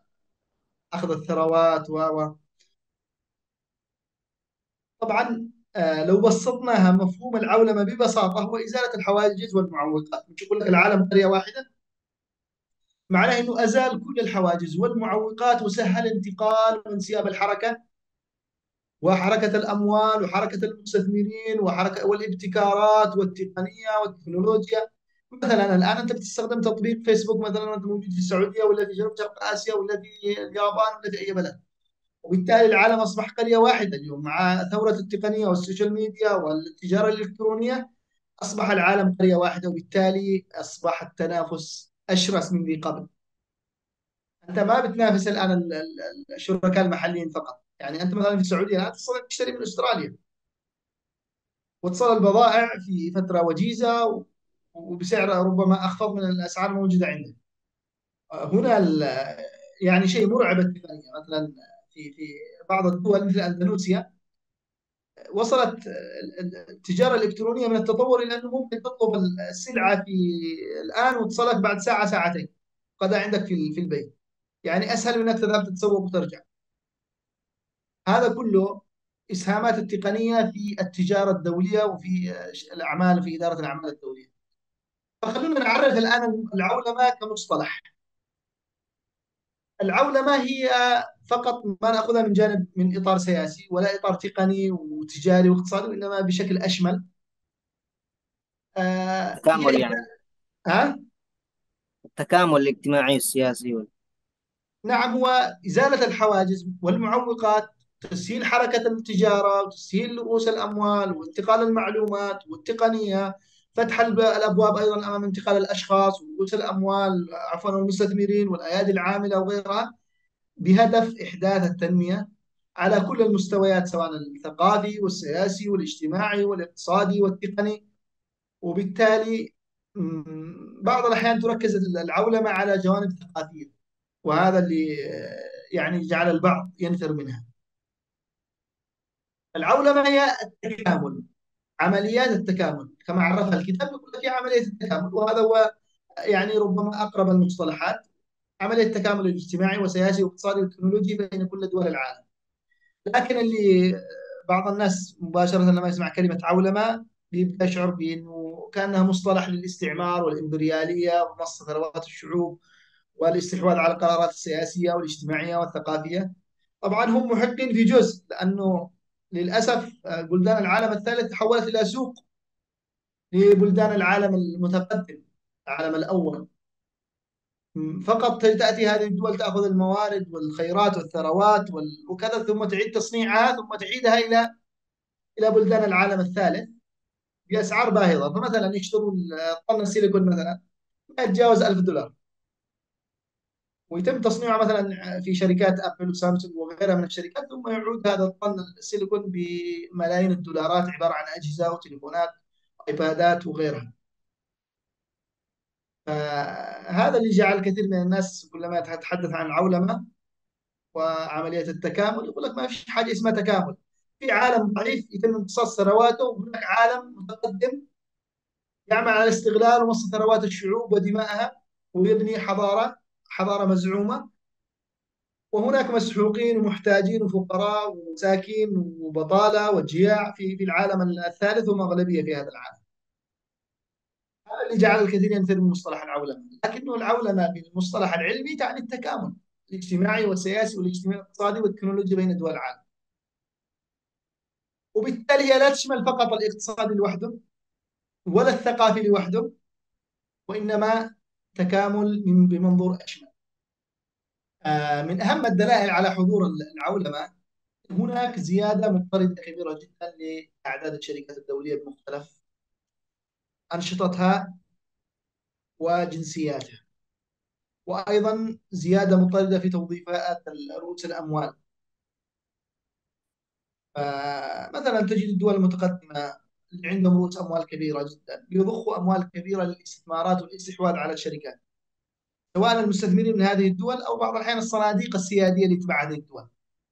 وأخذ الثروات طبعا لو بسطناها مفهوم العولمة ببساطة هو إزالة الحواجز والمعوقات. مش يقول لك العالم قرية واحدة، معناه أنه أزال كل الحواجز والمعوقات وسهل انتقال وانسياب الحركة وحركة الأموال وحركة المستثمرين وحركة والابتكارات والتقنية والتكنولوجيا. مثلا الآن أنت بتستخدم تطبيق فيسبوك مثلا، أنت موجود في السعودية ولا في جنوب شرق آسيا ولا في اليابان ولا في أي بلد، وبالتالي العالم أصبح قرية واحدة اليوم مع ثورة التقنية والسوشيال ميديا والتجارة الإلكترونية. أصبح العالم قرية واحدة، وبالتالي أصبح التنافس أشرس من ذي قبل. أنت ما بتنافس الآن الشركاء المحليين فقط. يعني أنت مثلا في السعودية الآن تستطيع تشتري من أستراليا وتصل البضائع في فترة وجيزة وبسعر ربما أخفض من الأسعار الموجودة عندك. هنا يعني شيء مرعب التقنية. مثلا في بعض الدول مثل أندونيسيا وصلت التجارة الإلكترونية من التطور إلى أنه ممكن تطلب السلعة الآن وتصلك بعد ساعة ساعتين، قد عندك في البيت. يعني أسهل من أنك تذهب تتسوق وترجع. هذا كله إسهامات التقنية في التجارة الدولية وفي الأعمال، في إدارة الأعمال الدولية. فخلونا نعرف الآن العولمة كمصطلح. العولمة هي فقط ما نأخذها من جانب من إطار سياسي ولا إطار تقني وتجاري واقتصادي، وإنما بشكل أشمل. هي تكامل يعني، ها؟ التكامل الاجتماعي السياسي نعم، هو إزالة الحواجز والمعوقات، تسهيل حركة التجارة وتسهيل رؤوس الأموال وانتقال المعلومات والتقنية. فتح الأبواب أيضا أمام انتقال الأشخاص ورؤوس الأموال، عفوا المستثمرين والأيادي العاملة وغيرها، بهدف إحداث التنمية على كل المستويات، سواء الثقافي والسياسي والاجتماعي والاقتصادي والتقني. وبالتالي بعض الأحيان تركز العولمة على جوانب ثقافية، وهذا اللي يعني جعل البعض ينفر منها. العولمة هي التكامل، عمليات التكامل كما عرفها الكتاب، يقول لك هي عملية التكامل، وهذا هو يعني ربما أقرب المصطلحات. عملية التكامل الاجتماعي وسياسي واقتصادي وتكنولوجي بين كل دول العالم. لكن اللي بعض الناس مباشرة لما يسمع كلمة عولمة بيبدأ يشعر بأنه كأنها مصطلح للاستعمار والإمبريالية ومص ثروات الشعوب والاستحواذ على القرارات السياسية والاجتماعية والثقافية. طبعا هم محقين في جزء، لأنه للأسف بلدان العالم الثالث تحولت إلى سوق لبلدان العالم المتقدم، العالم الأول. فقط تأتي هذه الدول تأخذ الموارد والخيرات والثروات وكذا، ثم تعيد تصنيعها ثم تعيدها إلى بلدان العالم الثالث بأسعار باهظة. فمثلا يشتروا طن السيليكون مثلا ما يتجاوز $1000، ويتم تصنيعه مثلا في شركات ابل وسامسونج وغيرها من الشركات، ثم يعود هذا الطن السيليكون بملايين الدولارات، عباره عن اجهزه وتليفونات وايبادات وغيرها. فهذا اللي جعل كثير من الناس كلما يتحدث عن العولمه وعمليه التكامل يقول لك ما فيش حاجه اسمها تكامل. في عالم ضعيف يتم امتصاص ثرواته، وهناك عالم متقدم يعمل على استغلال ومص ثروات الشعوب ودمائها ويبني حضاره مزعومه. وهناك مسحوقين ومحتاجين وفقراء ومساكين وبطالة وجياع في العالم الثالث، هم أغلبية في هذا العالم. هذا اللي جعل الكثير ينفر من مصطلح العولمة. لكنه العولمة بالمصطلح العلمي تعني التكامل الاجتماعي والسياسي والاجتماعي والاقتصادي والتكنولوجي بين دول العالم. وبالتالي هي لا تشمل فقط الاقتصاد لوحده ولا الثقافي لوحده، وإنما تكامل بمنظور أشمل. من أهم الدلائل على حضور العولمة هناك زيادة مضطردة كبيرة جدا لأعداد الشركات الدولية بمختلف أنشطتها وجنسياتها، وأيضا زيادة مضطردة في توظيفات رؤوس الأموال. فمثلا تجد الدول المتقدمة اللي عندهم رؤوس أموال كبيرة جدا يضخوا أموال كبيرة للاستثمارات والاستحواذ على الشركات، سواء المستثمرين من هذه الدول أو بعض الأحيان الصناديق السيادية اللي تبع هذه الدول.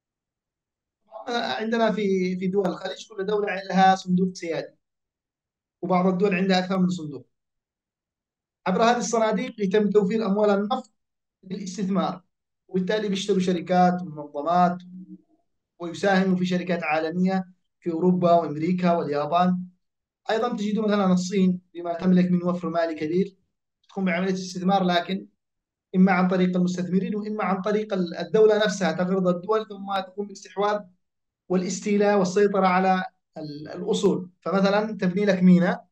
عندنا في دول الخليج كل دولة لها صندوق سيادي، وبعض الدول عندها أكثر من صندوق. عبر هذه الصناديق يتم توفير أموال النفط للاستثمار، وبالتالي بيشتروا شركات ومنظمات ويساهموا في شركات عالمية في أوروبا وأمريكا واليابان. أيضا تجد مثلا الصين بما تملك من وفر مالي كبير تقوم بعملية استثمار، لكن إما عن طريق المستثمرين وإما عن طريق الدولة نفسها تغرض الدول ثم تقوم بالاستحواذ والاستيلاء والسيطرة على الأصول. فمثلا تبني لك ميناء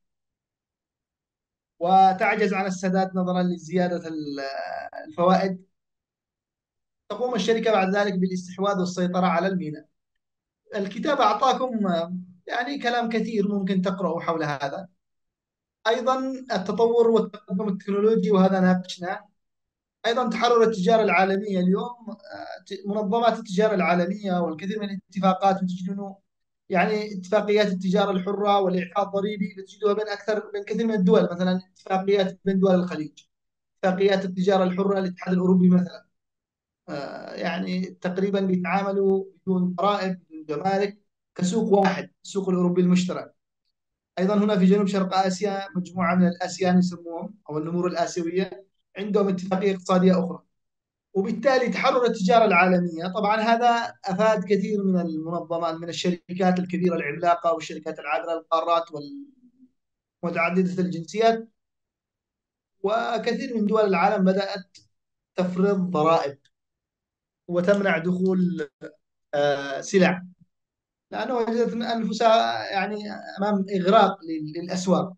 وتعجز عن السداد نظرا لزيادة الفوائد، تقوم الشركة بعد ذلك بالاستحواذ والسيطرة على الميناء. الكتاب أعطاكم يعني كلام كثير ممكن تقرأوا حول هذا. أيضا التطور والتقدم التكنولوجي وهذا ناقشناه. أيضا تحرر التجارة العالمية اليوم، منظمات التجارة العالمية والكثير من الاتفاقات تجدون يعني اتفاقيات التجارة الحرة والإعفاء الضريبي تجدها بين أكثر من كثير من الدول، مثلا اتفاقيات بين دول الخليج، اتفاقيات التجارة الحرة الاتحاد الأوروبي مثلا. يعني تقريبا بيتعاملوا بدون ضرائب بدون جمارك كسوق واحد، السوق الأوروبي المشترك. ايضا هنا في جنوب شرق اسيا مجموعه من الاسيان يسموهم او النمور الاسيويه، عندهم اتفاقيه اقتصاديه اخرى. وبالتالي تحرر التجاره العالميه طبعا هذا افاد كثير من المنظمات من الشركات الكبيره العملاقه والشركات العابره للقارات والمتعدده الجنسيات. وكثير من دول العالم بدات تفرض ضرائب وتمنع دخول سلع، لانه وجدت انفسها يعني امام اغراق للاسواق.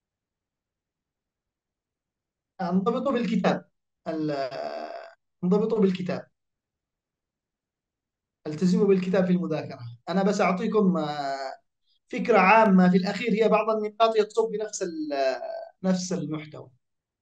انضبطوا بالكتاب، ال- انضبطوا بالكتاب، التزموا بالكتاب في المذاكرة. أنا بس أعطيكم فكرة عامة في الأخير، هي بعض النقاط يصب بنفس نفس المحتوى،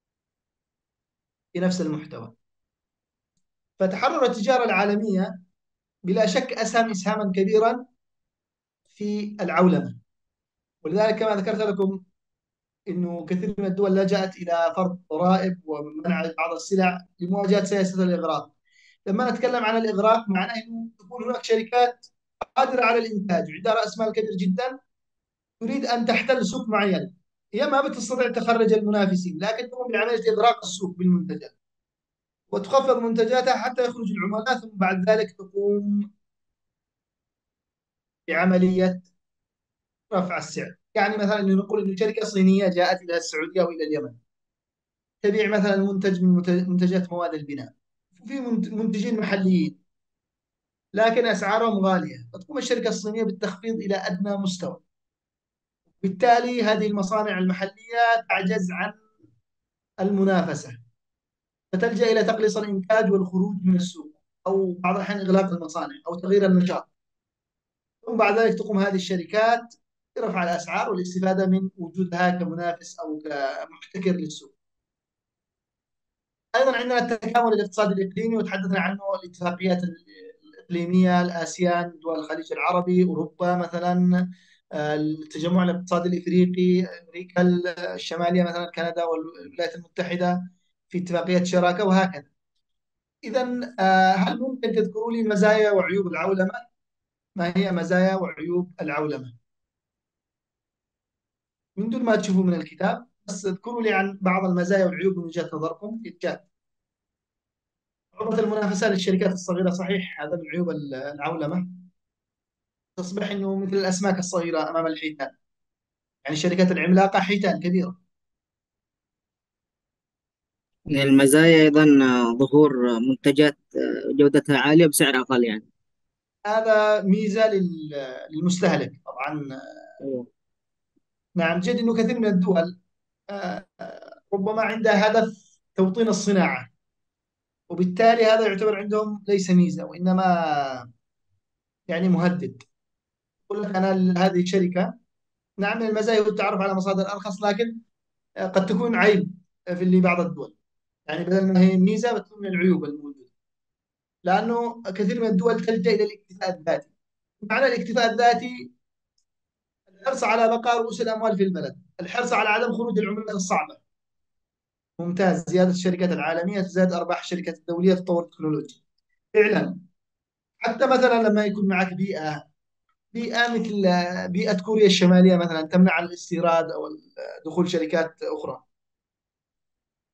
في نفس المحتوى. فتحرر التجارة العالمية بلا شك أسهم إسهاما كبيرا في العولمة، ولذلك كما ذكرت لكم انه كثير من الدول لجأت الى فرض ضرائب ومنع بعض السلع لمواجهه سياسه الاغراق. لما نتكلم عن الاغراق معناه انه تكون هناك شركات قادره على الانتاج وعندها راس مال كبير جدا تريد ان تحتل سوق معين، هي ما بتستطيع تخرج المنافسين لكن تقوم بعمليه اغراق السوق بالمنتجات وتخفض منتجاتها حتى يخرج العملاء، ثم بعد ذلك تقوم بعمليه رفع السعر. يعني مثلا نقول انه شركه صينيه جاءت الى السعوديه والى اليمن تبيع مثلا منتج من منتجات مواد البناء، في منتجين محليين لكن اسعارهم غاليه، فتقوم الشركه الصينيه بالتخفيض الى ادنى مستوى. بالتالي هذه المصانع المحليه تعجز عن المنافسه، فتلجا الى تقليص الانتاج والخروج من السوق، او بعض الاحيان اغلاق المصانع او تغيير النشاط. ثم بعد ذلك تقوم هذه الشركات برفع الاسعار والاستفاده من وجودها كمنافس او كمحتكر للسوق. ايضا عندنا التكامل الاقتصادي الاقليمي وتحدثنا عنه، الاتفاقيات الاقليميه، الاسيان، دول الخليج العربي، اوروبا مثلا، التجمع الاقتصادي الافريقي، امريكا الشماليه مثلا كندا والولايات المتحده في اتفاقيه شراكه وهكذا. اذا هل ممكن تذكروا لي مزايا وعيوب العولمه؟ ما هي مزايا وعيوب العولمه من دون ما تشوفوا من الكتاب؟ بس اذكروا لي عن بعض المزايا والعيوب من وجهه نظركم في الشات. عرضة المنافسة للشركات الصغيرة، صحيح هذا من عيوب العولمة، تصبح انه مثل الاسماك الصغيرة امام الحيتان، يعني الشركات العملاقة حيتان كبيرة. من المزايا أيضا ظهور منتجات جودتها عالية بسعر أقل يعني. هذا ميزة للمستهلك طبعا. أيوة. نعم، جد انه كثير من الدول ربما عندها هدف توطين الصناعة، وبالتالي هذا يعتبر عندهم ليس ميزة وإنما يعني مهدد. يقول لك أنا هذه الشركة، نعم من المزايا هو التعرف على مصادر أرخص، لكن قد تكون عيب في بعض الدول. يعني بدل ما هي ميزة بتكون من العيوب الموجودة، لأنه كثير من الدول تلجأ إلى الاكتفاء الذاتي. معنى الاكتفاء الذاتي الحرص على بقاء رؤوس الأموال في البلد، الحرص على عدم خروج العملات الصعبة. ممتاز، زيادة الشركات العالمية تزداد أرباح الشركات الدولية، تطور التكنولوجيا فعلا. حتى مثلا لما يكون معك بيئة مثل بيئة كوريا الشمالية مثلا تمنع الاستيراد أو دخول شركات أخرى.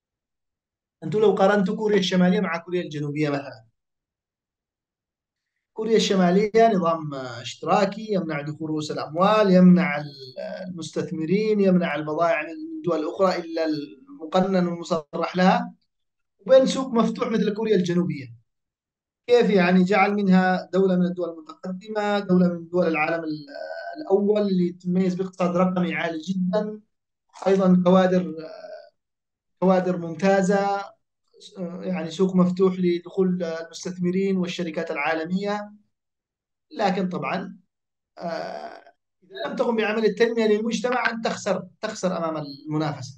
أنتم لو قارنتوا كوريا الشمالية مع كوريا الجنوبية مثلا، كوريا الشمالية نظام اشتراكي يمنع دخول رؤوس الأموال، يمنع المستثمرين، يمنع البضائع من الدول الأخرى إلا المقنن والمصرح لها. وبين سوق مفتوح مثل كوريا الجنوبية. كيف يعني؟ جعل منها دولة من الدول المتقدمة، دولة من دول العالم الأول اللي تتميز باقتصاد رقمي عالي جدا. أيضا كوادر ممتازة. يعني سوق مفتوح لدخول المستثمرين والشركات العالمية. لكن طبعا إذا لم تقم بعمل التنمية للمجتمع أن تخسر أمام المنافسة.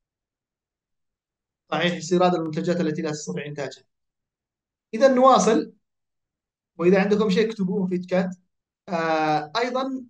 صحيح، استيراد المنتجات التي لا تستطيع إنتاجها. إذا نواصل، وإذا عندكم شيء اكتبوه في الشات. أيضا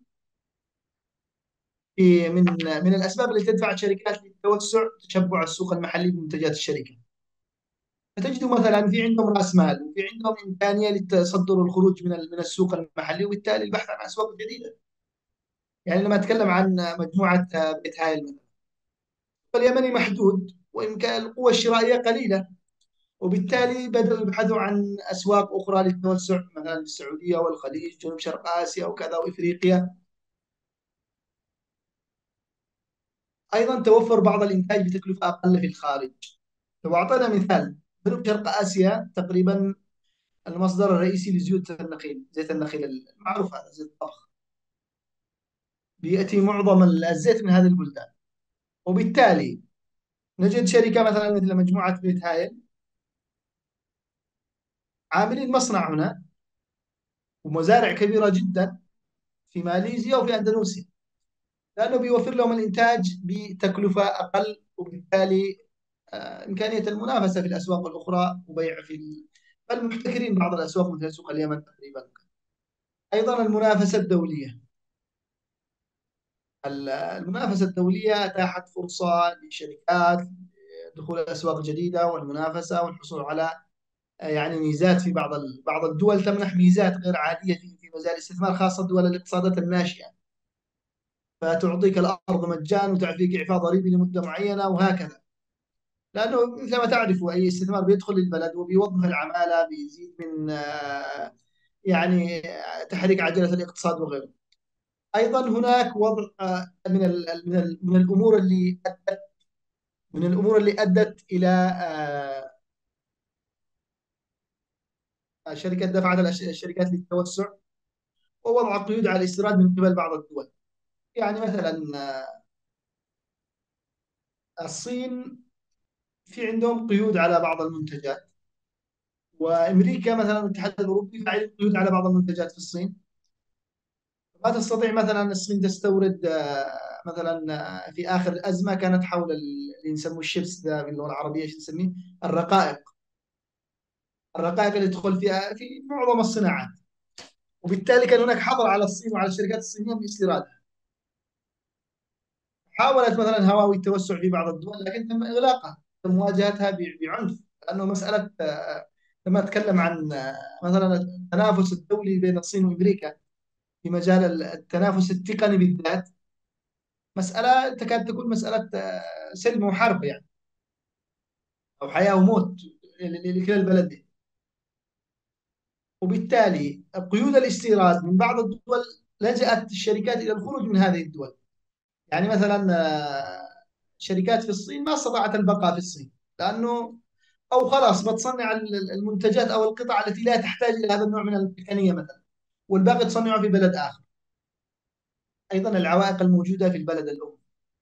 من الأسباب التي تدفع الشركات للتوسع تشبع السوق المحلي بمنتجات الشركة. فتجد مثلا في عندهم رأس مال، وفي عندهم إمكانية للتصدر والخروج من السوق المحلي، وبالتالي البحث عن أسواق جديدة. يعني لما أتكلم عن مجموعة بيت هايل مثلا، فاليمني محدود وإمكان القوة الشرائية قليلة، وبالتالي بدأوا يبحثوا عن أسواق أخرى للتوسع، مثلا السعودية والخليج، جنوب شرق آسيا وكذا، وإفريقيا. أيضا توفر بعض الإنتاج بتكلفة أقل في الخارج. لو أعطينا مثال، جنوب شرق آسيا تقريبا المصدر الرئيسي لزيوت النخيل، زيت النخيل المعروف، هذا زيت الطبخ. بيأتي معظم الزيت من هذه البلدان. وبالتالي نجد شركة مثلا مثل مجموعة بيت هايل عاملين مصنع هنا ومزارع كبيرة جدا في ماليزيا وفي أندونيسيا، لأنه بيوفر لهم الإنتاج بتكلفة أقل، وبالتالي إمكانية المنافسة في الأسواق الأخرى وبيع بل محتكرين بعض الأسواق مثل سوق اليمن تقريبا. أيضا المنافسة الدولية. المنافسة الدولية أتاحت فرصة للشركات دخول أسواق جديدة والمنافسة والحصول على يعني ميزات في بعض الدول تمنح ميزات غير عادية في مجال الاستثمار، خاصة دول الاقتصادات الناشئة. فتعطيك الأرض مجان وتعطيك إعفاء ضريبي لمدة معينة وهكذا. لأنه مثل ما تعرف أي استثمار بيدخل البلد وبيوظف العمالة، بيزيد من يعني تحريك عجلة الاقتصاد وغيره. أيضا هناك وضع من الأمور اللي أدت إلى شركة دفعت الشركات للتوسع، ووضع قيود على الاستيراد من قبل بعض الدول. يعني مثلا الصين في عندهم قيود على بعض المنتجات، وامريكا مثلا الاتحاد الاوروبي فعل قيود على بعض المنتجات في الصين. ما تستطيع مثلا الصين تستورد مثلا في اخر الازمه كانت حول اللي نسموه الشيبس ده باللغه العربيه ايش نسميه؟ الرقائق. الرقائق اللي تدخل فيها في معظم الصناعات. وبالتالي كان هناك حظر على الصين وعلى الشركات الصينيه من استيرادها. حاولت مثلا هواوي التوسع في بعض الدول، لكن تم اغلاقها، تم مواجهتها بعنف. لانه مساله لما اتكلم عن مثلا التنافس الدولي بين الصين وامريكا في مجال التنافس التقني بالذات، مساله تكاد تكون مساله سلم وحرب يعني، او حياه وموت لكلا البلدين. وبالتالي قيود الاستيراد من بعض الدول لجأت الشركات الى الخروج من هذه الدول. يعني مثلا شركات في الصين ما استطاعت البقاء في الصين، لانه او خلاص بتصنع المنتجات او القطع التي لا تحتاج الى هذا النوع من التقنيه مثلا، والباقي تصنعه في بلد اخر. ايضا العوائق الموجوده في البلد الام.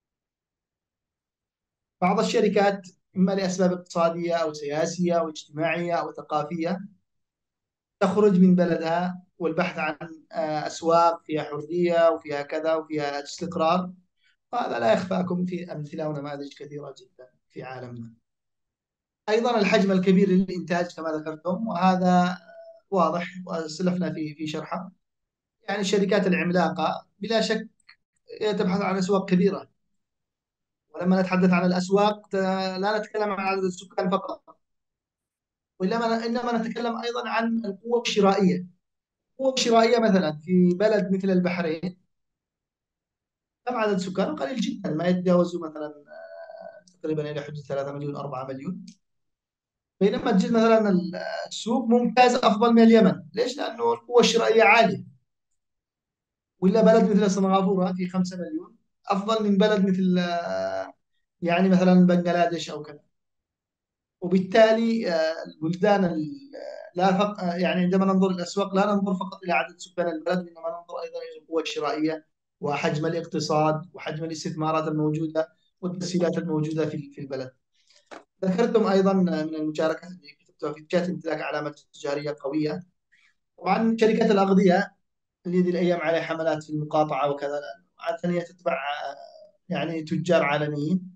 بعض الشركات اما لاسباب اقتصاديه او سياسيه او اجتماعيه او ثقافيه تخرج من بلدها والبحث عن اسواق فيها حريه وفيها كذا وفيها استقرار. وهذا لا يخفاكم في امثله ونماذج كثيره جدا في عالمنا. ايضا الحجم الكبير للانتاج كما ذكرتم، وهذا واضح وسلفنا في شرحه. يعني الشركات العملاقه بلا شك تبحث عن اسواق كبيره. ولما نتحدث عن الاسواق لا نتكلم عن عدد السكان فقط، انما نتكلم ايضا عن القوه الشرائيه. القوه الشرائيه مثلا في بلد مثل البحرين، كم عدد سكانه؟ قليل جدا، ما يتجاوز مثلا تقريبا الى حدود 3 مليون 4 مليون. بينما تجد مثلا السوق ممتاز افضل من اليمن. ليش؟ لانه القوه الشرائيه عاليه. ولا بلد مثل سنغافوره في 5 مليون افضل من بلد مثل يعني مثلا بنغلاديش او كذا. وبالتالي البلدان لا فق... يعني عندما ننظر للاسواق لا ننظر فقط الى عدد سكان البلد، انما ننظر ايضا الى القوه الشرائيه وحجم الاقتصاد وحجم الاستثمارات الموجوده والتسهيلات الموجوده في البلد. ذكرتم ايضا من المشاركات اللي كتبتها في الشات امتلاك علامه تجاريه قويه. طبعا شركات الاغذيه اللي هذه الايام عليها حملات في المقاطعه وكذا، عاده هي تتبع يعني تجار عالميين.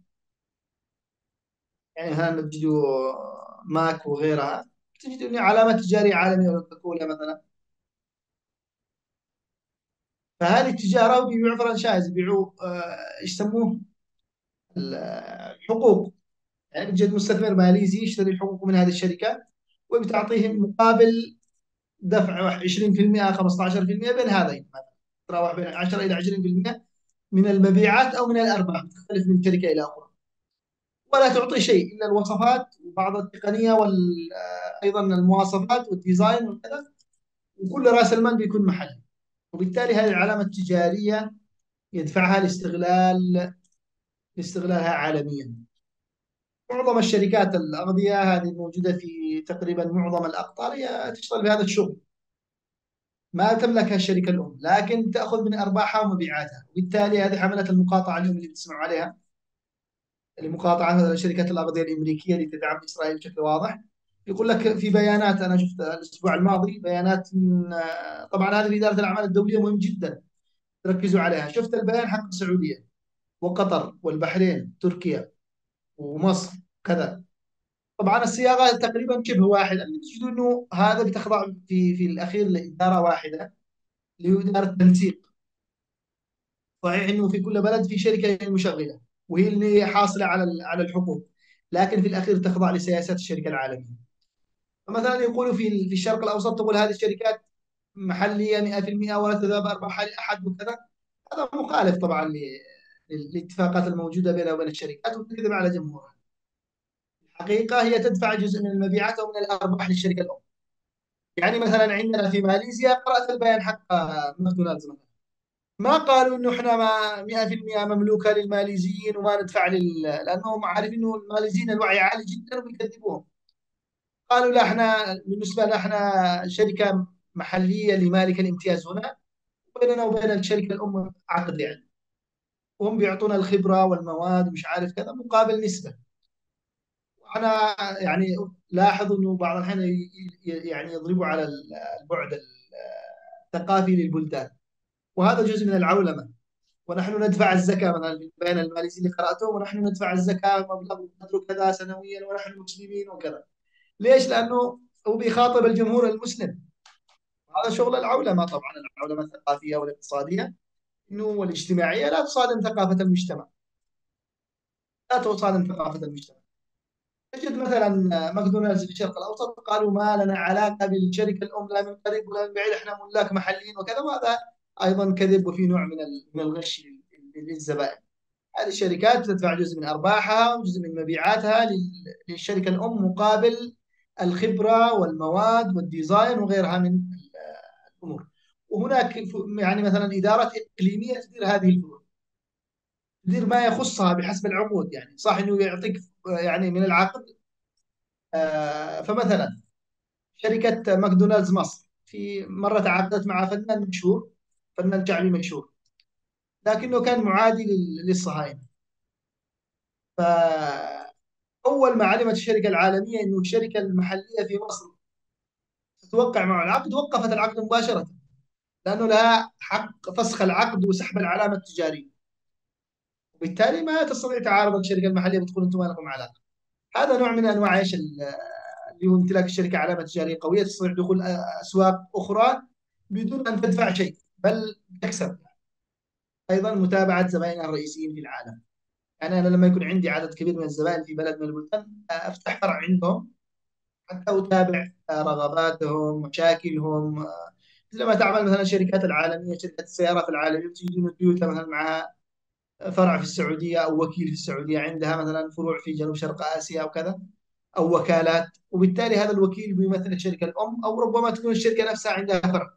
يعني هنا نجد ماك وغيرها، تجد انه علامات تجاريه عالميه، ولا كوكولا مثلا. فهذه التجاره بيبيعوا فرنشايز، يبيعوا ايش يسموه الحقوق. يعني بيجد مستثمر ماليزي يشتري الحقوق من هذه الشركات، وبتعطيهم مقابل دفع 20% 15% بين هذين، تراوح بين 10 الى 20% من المبيعات او من الارباح، تختلف من شركه الى اخرى. ولا تعطي شيء الا الوصفات وبعض التقنيه وايضا المواصفات والديزاين وكذا، وكل راس المال بيكون محلي. وبالتالي هذه العلامه التجاريه يدفعها لاستغلالها عالميا. معظم الشركات الاغذيه هذه الموجوده في تقريبا معظم الاقطار هي تشتغل بهذا الشغل. ما تملكها الشركه الام، لكن تاخذ من ارباحها ومبيعاتها. وبالتالي هذه حملات المقاطعه اليوم اللي بتسمعوا عليها، المقاطعه مثلا شركات الاغذيه الامريكيه اللي تدعم اسرائيل بشكل واضح. يقول لك في بيانات انا شفتها الاسبوع الماضي، بيانات من طبعا هذه في اداره الاعمال الدوليه مهم جدا تركزوا عليها. شفت البيان حق السعوديه وقطر والبحرين تركيا ومصر كذا. طبعا الصياغه تقريبا شبه واحد، يعني تجدوا انه هذا بتخضع في الاخير لاداره واحده، اللي هو اداره تنسيق. صحيح انه في كل بلد في شركه مشغله وهي اللي حاصله على الحقوق، لكن في الاخير تخضع لسياسات الشركه العالميه. فمثلا يقولوا في الشرق الاوسط تقول هذه الشركات محليه 100% ولا تذهب ارباحها لاحد وكذا. هذا مخالف طبعا للاتفاقات الموجوده بينها وبين الشركات، وتكذب على جمهورها. الحقيقه هي تدفع جزء من المبيعات او من الارباح للشركه الام. يعني مثلا عندنا في ماليزيا قرات البيان حق ماكدونالدز مثلا، ما قالوا انه احنا ما 100% مملوكه للماليزيين وما ندفع لانهم عارفين انه الماليزيين الوعي عالي جدا وبيكذبوهم. قالوا لا، احنا بالنسبه لنا احنا شركه محليه لمالك الامتياز هنا، بيننا وبين الشركه الام عقد يعني، وهم بيعطونا الخبره والمواد ومش عارف كذا مقابل نسبه. وانا يعني لاحظ انه بعض الاحيان يعني يضربوا على البعد الثقافي للبلدان، وهذا جزء من العولمه. ونحن ندفع الزكاة مثلا في البيان الماليزي اللي قرأته، ونحن ندفع الزكاة مبلغ قدره كذا سنويا ونحن مسلمين وكذا. ليش؟ لأنه هو بيخاطب الجمهور المسلم. هذا شغل العولمة طبعا، العولمة الثقافية والاقتصادية إنه والاجتماعية لا تصادم ثقافة المجتمع، لا تصادم ثقافة المجتمع. تجد مثلا ماكدونالدز في الشرق الأوسط قالوا ما لنا علاقة بالشركة الأم لا من قريب ولا من بعيد، احنا ملاك محليين وكذا. وهذا أيضا كذب وفي نوع من الغش للزبائن. هذه الشركات تدفع جزء من أرباحها وجزء من مبيعاتها للشركة الأم مقابل الخبرة والمواد والديزاين وغيرها من الأمور. وهناك يعني مثلا إدارات إقليمية تدير هذه الفروع، تدير ما يخصها بحسب العقود. يعني صح إنه يعطيك يعني من العقد. فمثلا شركة ماكدونالدز مصر في مرة تعاقدت مع فنان مشهور، فنان شعبي مشهور، لكنه كان معادي للصهاينة. اول ما علمت الشركه العالميه انه الشركه المحليه في مصر تتوقع مع العقد، وقفت العقد مباشره، لانه لها حق فسخ العقد وسحب العلامه التجاريه. وبالتالي ما تستطيع تعارض الشركه المحليه بتقول انتم ما لكم علاقه. هذا نوع من انواع ايش اللي هو امتلاك الشركه علامه تجاريه قويه، تستطيع دخول اسواق اخرى بدون ان تدفع شيء، بل تكسب. ايضا متابعه زبائنها الرئيسيين في العالم. يعني انا لما يكون عندي عدد كبير من الزبائن في بلد من البلدان، افتح فرع عندهم حتى أتابع رغباتهم مشاكلهم. مثل ما تعمل مثلا الشركات العالمية، شركة السيارات العالمية بتجي إنه تويوتا مثلا معها فرع في السعودية أو وكيل في السعودية، عندها مثلا فروع في جنوب شرق آسيا وكذا. أو وكالات، وبالتالي هذا الوكيل بيمثل الشركة الأم، أو ربما تكون الشركة نفسها عندها فرع.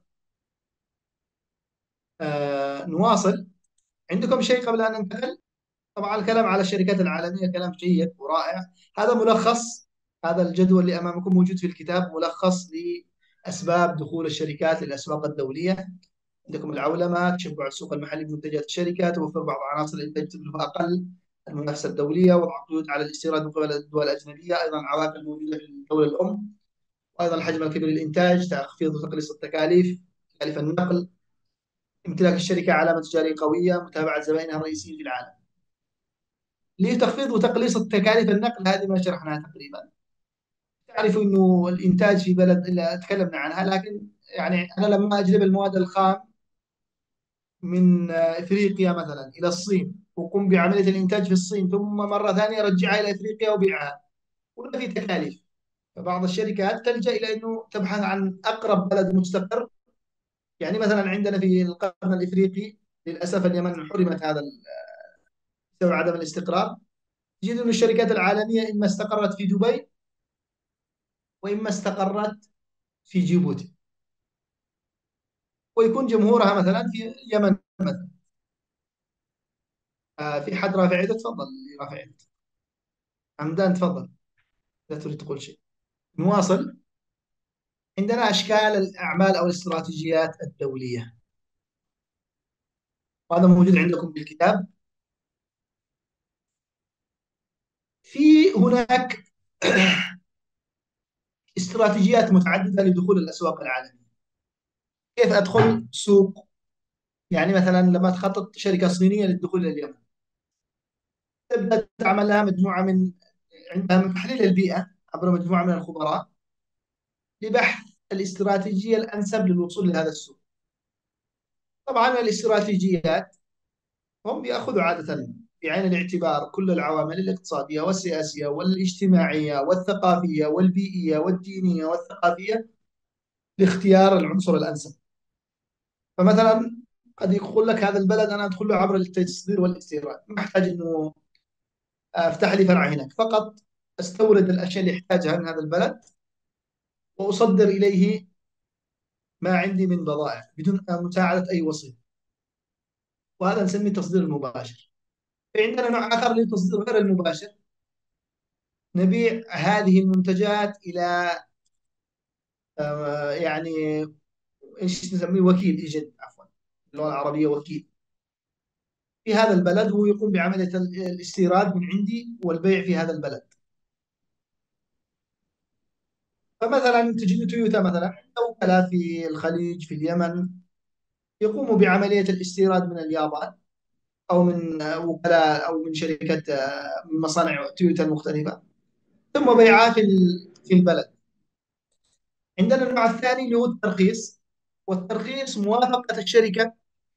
نواصل. عندكم شيء قبل أن ننتقل؟ طبعا الكلام على الشركات العالمية كلام جيد ورائع. هذا ملخص. هذا الجدول اللي أمامكم موجود في الكتاب، ملخص لأسباب دخول الشركات للأسواق الدولية. عندكم العولمة، تشبع السوق المحلي بمنتجات الشركة، توفر بعض عناصر الإنتاج تكلفة أقل، المنافسة الدولية، وضع قيود على الاستيراد من قبل الدول الأجنبية، أيضا عوائق موجودة في الدولة الأم، وأيضا الحجم الكبير للإنتاج، تخفيض وتقليص التكاليف، تكاليف النقل، امتلاك الشركة علامة تجارية قوية، متابعة زبائنها الرئيسيين في العالم. لتخفيض وتقليص التكاليف النقل، هذه ما شرحناها تقريبا. تعرفوا انه الانتاج في بلد اللي تكلمنا عنها، لكن يعني انا لما اجلب المواد الخام من افريقيا مثلا الى الصين، وقم بعمليه الانتاج في الصين، ثم مره ثانيه ارجعها الى افريقيا وبيعها، ولا في تكاليف. فبعض الشركات تلجا الى انه تبحث عن اقرب بلد مستقر. يعني مثلا عندنا في القرن الافريقي، للاسف اليمن حرمت هذا بسبب عدم الاستقرار. تجد أن الشركات العالميه اما استقرت في دبي، واما استقرت في جيبوتي، ويكون جمهورها مثلا في اليمن مثلا. في حد رافع يده؟ تفضل رافع يده. حمدان تفضل، لا تريد تقول شيء. نواصل. عندنا أشكال الأعمال أو الاستراتيجيات الدولية، وهذا موجود عندكم بالكتاب. في هناك استراتيجيات متعددة لدخول الأسواق العالمية. كيف أدخل سوق؟ يعني مثلا لما تخطط شركة صينية للدخول لليمن، تبدأ تعمل لها مجموعة من، عندها من تحليل البيئة عبر مجموعة من الخبراء لبحث الاستراتيجية الأنسب للوصول لهذا السوق. طبعا الاستراتيجيات هم بيأخذوا عادة بعين الاعتبار كل العوامل الاقتصادية والسياسية والاجتماعية والثقافية والبيئية والدينية والثقافية لاختيار العنصر الأنسب. فمثلا قد يقول لك هذا البلد أنا أدخل له عبر التصدير والاستيراد، ما أحتاج أنه أفتح لي فرع هناك، فقط أستورد الأشياء اللي أحتاجها من هذا البلد وأصدر إليه ما عندي من بضائع بدون مساعدة أي وسيط، وهذا نسميه التصدير المباشر. في عندنا نوع آخر للتصدير غير المباشر، نبيع هذه المنتجات إلى يعني ايش نسميه، وكيل ايجنت، عفوا اللغه العربيه وكيل، في هذا البلد، هو يقوم بعمليه الاستيراد من عندي والبيع في هذا البلد. فمثلا تجد تويوتا مثلا عندها وكلاء في الخليج، في اليمن، يقوموا بعمليه الاستيراد من اليابان، او من وكلاء او من شركه من مصانع تويوتا المختلفه، ثم بيعها في البلد. عندنا النوع الثاني اللي هو الترخيص. والترخيص موافقه الشركه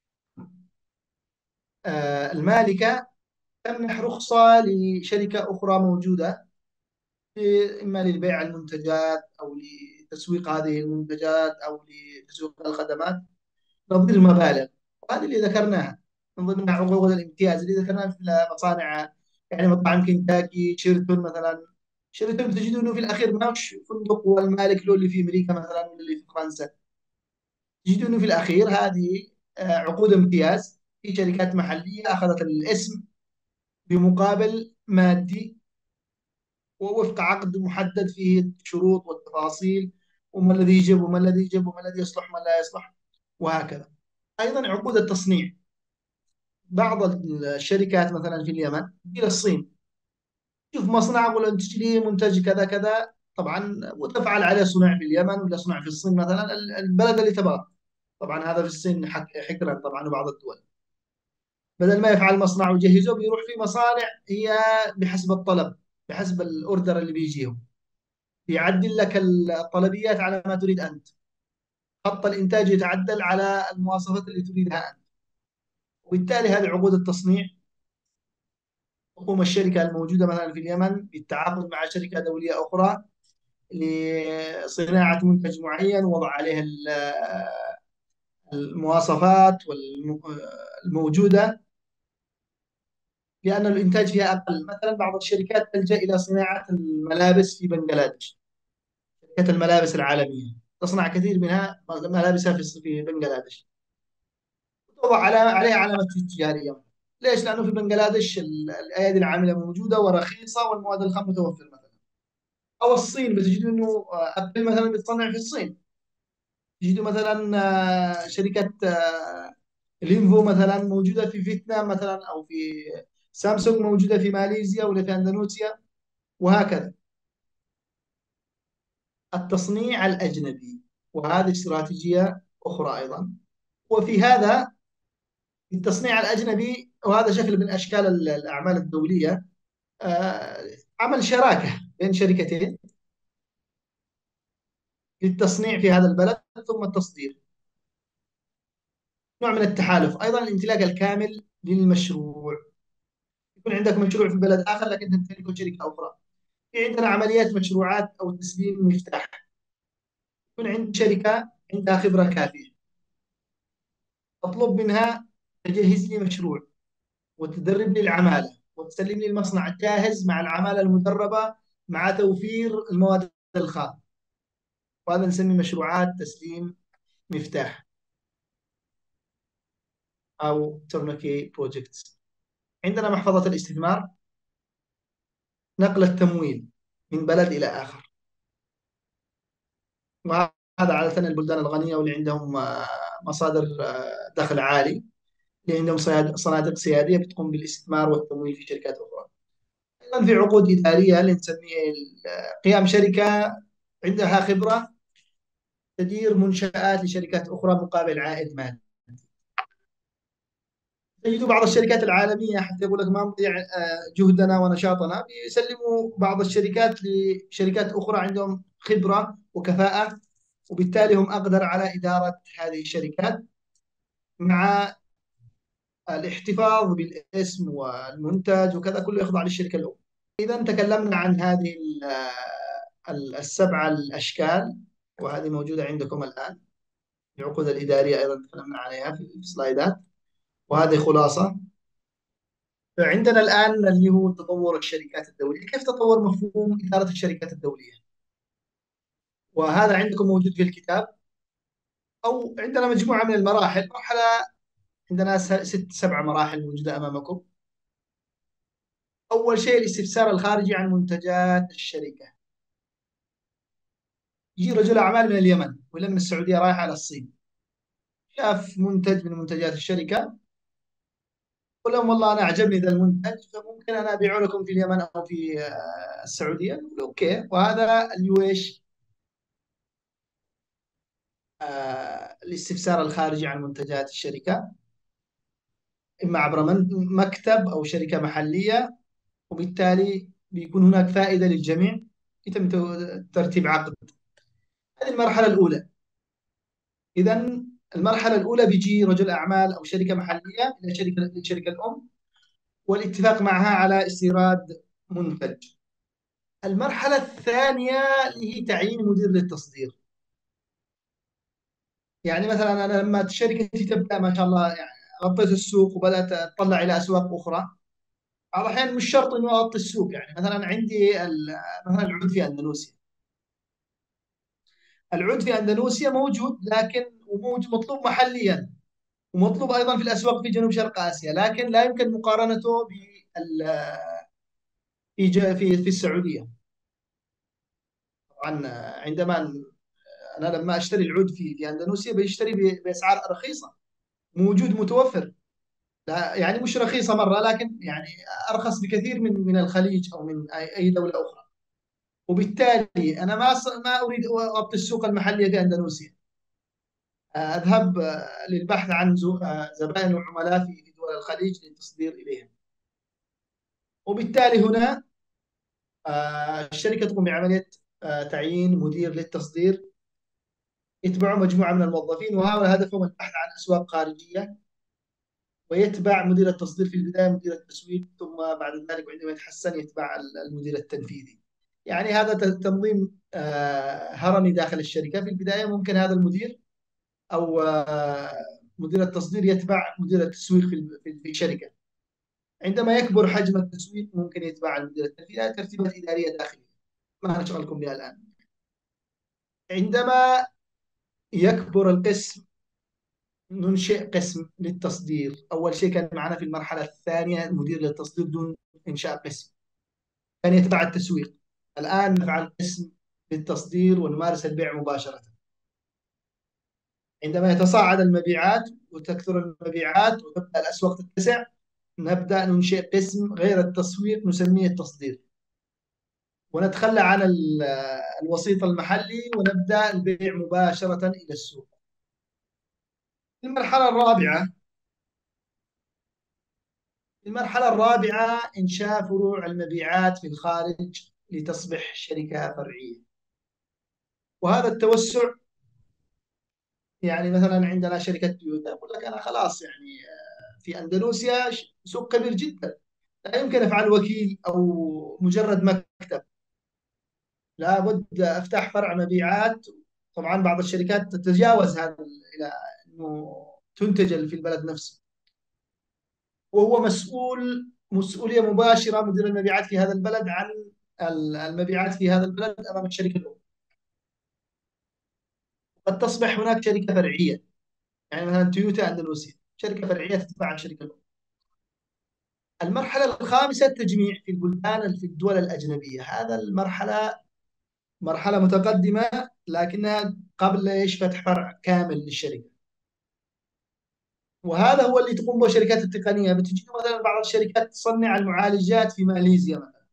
المالكه تمنح رخصة لشركة أخرى موجودة، إما للبيع المنتجات أو لتسويق هذه المنتجات أو لتسويق الخدمات، نظير مبالغ. وهذه اللي ذكرناها من ضمن عقود الامتياز اللي ذكرناها في المصانع. يعني مطعم كنتاكي، شيرتون مثلا. شيرتون تجد انه في الاخير ما هوش فندق والمالك له اللي في امريكا مثلا ولا اللي في فرنسا، تجد انه في الاخير هذه عقود امتياز في شركات محليه اخذت الاسم بمقابل مادي، ووفق عقد محدد فيه الشروط والتفاصيل، وما الذي يجب وما الذي يجب وما الذي يصلح وما لا يصلح، وهكذا. أيضا عقود التصنيع. بعض الشركات مثلا في اليمن إلى الصين، شوف مصنع ولا تشتري منتج كذا كذا، طبعا وتفعل عليه صنع في اليمن ولا صنع في الصين مثلا، البلد اللي تبغاه. طبعا هذا في الصين حكرا طبعا، وبعض الدول بدل ما يفعل مصنع ويجهزه بيروح في مصانع هي بحسب الطلب، بحسب الاوردر اللي بيجيهم، يعدل لك الطلبيات على ما تريد أنت. خط الإنتاج يتعدل على المواصفات اللي تريدها أنت. وبالتالي هذه عقود التصنيع، تقوم الشركة الموجودة مثلا في اليمن بالتعاقد مع شركة دولية أخرى لصناعة منتج معين، ووضع عليه المواصفات الموجودة، لأن الإنتاج فيها أقل. مثلا بعض الشركات تلجأ إلى صناعة الملابس في بنغلاديش، شركات الملابس العالمية تصنع كثير منها ملابسها في بنغلاديش، توضع عليها علامة التجارية. ليش؟ لأنه في بنغلاديش الأيادي العاملة موجودة ورخيصة والمواد الخام متوفرة مثلا. أو الصين بتجد إنه أبل مثلا بتصنع في الصين، تجدوا مثلا شركة لينفو مثلا موجودة في فيتنام مثلا، أو في سامسونج موجودة في ماليزيا ولا في أندونيسيا، وهكذا. التصنيع الأجنبي، وهذه استراتيجية أخرى أيضا. وفي هذا التصنيع الأجنبي، وهذا شكل من أشكال الأعمال الدولية، آه، عمل شراكة بين شركتين للتصنيع في هذا البلد ثم التصدير. نوع من التحالف. أيضا الامتلاك الكامل للمشروع، يكون عندك مشروع في بلد آخر لكن تمتلكه شركة أخرى. في عندنا عمليات مشروعات أو تسليم مفتاح، يكون عند شركة عندها خبرة كافية، أطلب منها تجهز لي مشروع وتدرب لي العمالة وتسلم لي المصنع الجاهز مع العمالة المدربة مع توفير المواد الخام. وهذا نسميه مشروعات تسليم مفتاح أو تورنكي بروجكتس. عندنا محفظة الاستثمار، نقل التمويل من بلد إلى آخر. وهذا عادة البلدان الغنية واللي عندهم مصادر دخل عالي، اللي عندهم صناديق سيادية بتقوم بالاستثمار والتمويل في شركات أخرى. أيضا في عقود إدارية اللي نسميه قيام شركة عندها خبرة تدير منشآت لشركات أخرى مقابل عائد مالي. تجد بعض الشركات العالمية حتى يقول لك ما نضيع جهدنا ونشاطنا، بيسلموا بعض الشركات لشركات أخرى عندهم خبرة وكفاءة، وبالتالي هم أقدر على إدارة هذه الشركات مع الاحتفاظ بالاسم والمنتج وكذا، كله يخضع للشركة الأم. إذا تكلمنا عن هذه السبعة الأشكال، وهذه موجودة عندكم الآن. العقود الإدارية أيضا تكلمنا عليها في السلايدات، وهذه خلاصة. فعندنا الآن اللي هو تطور الشركات الدولية، كيف تطور مفهوم إدارة الشركات الدولية. وهذا عندكم موجود في الكتاب، أو عندنا مجموعة من المراحل. مرحلة عندنا ست سبع مراحل موجودة أمامكم. أول شيء الاستفسار الخارجي عن منتجات الشركة. يجي رجل أعمال من اليمن ولا من السعودية رايح على الصين، شاف منتج من منتجات الشركة، قل لهم والله أنا أعجبني ذا المنتج، فممكن أنا أبيعه لكم في اليمن أو في السعودية. نقول أوكي. وهذا اللي هو إيش؟ الاستفسار الخارجي عن منتجات الشركة، إما عبر مكتب أو شركة محلية، وبالتالي بيكون هناك فائدة للجميع، يتم ترتيب عقد. هذه المرحلة الأولى. إذا المرحلة الأولى بيجي رجل أعمال أو شركة محلية إلى الشركة الأم، والاتفاق معها على استيراد منتج. المرحلة الثانية اللي هي تعيين مدير للتصدير. يعني مثلا أنا لما شركتي تبدأ ما شاء الله، يعني غطيت السوق وبدأت أطلع إلى أسواق أخرى، بعض الأحيان مش شرط إنه أغطي السوق. يعني مثلا عندي مثلا العود في أندونيسيا. العود في أندونيسيا موجود، لكن وموجود مطلوب محليا، ومطلوب أيضا في الأسواق في جنوب شرق آسيا، لكن لا يمكن مقارنته في السعودية. طبعا عندما أنا لما أشتري العود في أندونيسيا بشتري بأسعار رخيصة، موجود متوفر. لا يعني مش رخيصة مرة، لكن يعني أرخص بكثير من الخليج أو من أي دولة أخرى. وبالتالي أنا ما أريد أغطي السوق المحلية في أندونيسيا، أذهب للبحث عن زبائن وعملاء في دول الخليج للتصدير إليهم. وبالتالي هنا الشركة تقوم بعملية تعيين مدير للتصدير، يتبعه مجموعة من الموظفين، وهذا هدفهم البحث عن أسواق خارجية. ويتبع مدير التصدير في البداية مدير التسويق، ثم بعد ذلك عندما يتحسن يتبع المدير التنفيذي. يعني هذا تنظيم هرمي داخل الشركة. في البداية ممكن هذا المدير أو مدير التصدير يتبع مدير التسويق في الشركة. عندما يكبر حجم التسويق ممكن يتبع المدير التنفيذي. هذه ترتيبات إدارية داخلية ما نشغلكم بها الآن. عندما يكبر القسم ننشئ قسم للتصدير. أول شيء كان معنا في المرحلة الثانية مدير للتصدير دون إنشاء قسم، كان يتبع التسويق. الآن نفعل قسم للتصدير ونمارس البيع مباشرة. عندما يتصاعد المبيعات وتكثر المبيعات وتبدأ الأسواق تتسع، نبدأ ننشئ قسم غير التسويق نسميه التصدير، ونتخلى عن الوسيط المحلي ونبدأ البيع مباشرة إلى السوق. المرحلة الرابعة المرحلة الرابعة إنشاء فروع المبيعات في الخارج لتصبح شركة فرعية. وهذا التوسع يعني مثلا عندنا شركة تويوتا يقول لك أنا خلاص يعني في أندونيسيا سوق كبير جدا، لا يمكن أفعل وكيل أو مجرد مكتب، لابد أفتح فرع مبيعات. طبعا بعض الشركات تتجاوز هذا إلى أنه تنتج في البلد نفسه، وهو مسؤولية مباشرة مدير المبيعات في هذا البلد عن المبيعات في هذا البلد أمام الشركة الأم. قد تصبح هناك شركة فرعية، يعني مثلا تويوتا أندونيسيا شركة فرعية تتبع الشركة الأم. المرحلة الخامسة التجميع في البلدان في الدول الأجنبية. هذا المرحلة مرحلة متقدمة لكنها قبل ايش فتح فرع كامل للشركة. وهذا هو اللي تقوم به الشركات التقنية. بتجي مثلا بعض الشركات تصنع المعالجات في ماليزيا مثلا،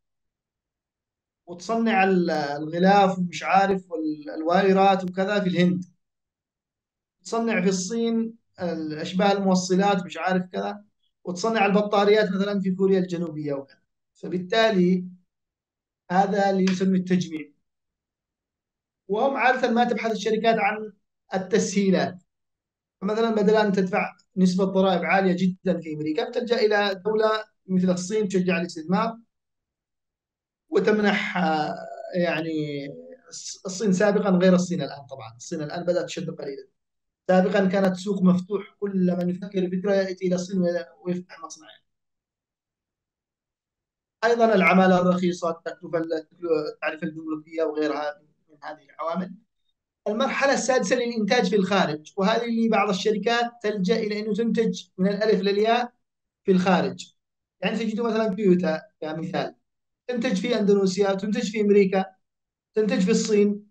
وتصنع الغلاف ومش عارف والوايرات وكذا في الهند، تصنع في الصين الأشباه الموصلات مش عارف كذا، وتصنع البطاريات مثلا في كوريا الجنوبية وكذا. فبالتالي هذا اللي يسمى التجميع. وهم عادة ما تبحث الشركات عن التسهيلات. مثلا بدل أن تدفع نسبة ضرائب عالية جدا في أمريكا، بتلجأ إلى دولة مثل الصين تشجع الاستثمار وتمنح يعني الصين سابقا غير الصين الآن. طبعا الصين الآن بدأت تشد قليلا، سابقا كانت سوق مفتوح، كل من يفكر فكرة يأتي إلى الصين ويفتح مصنع. أيضا العمالة الرخيصة، التعرفة الجمركية وغيرها من هذه العوامل. المرحلة السادسة للإنتاج في الخارج، وهذه اللي بعض الشركات تلجأ إلى أنه تنتج من الألف للياء في الخارج. يعني تجد مثلا تويوتا كمثال تنتج في اندونيسيا، تنتج في امريكا، تنتج في الصين،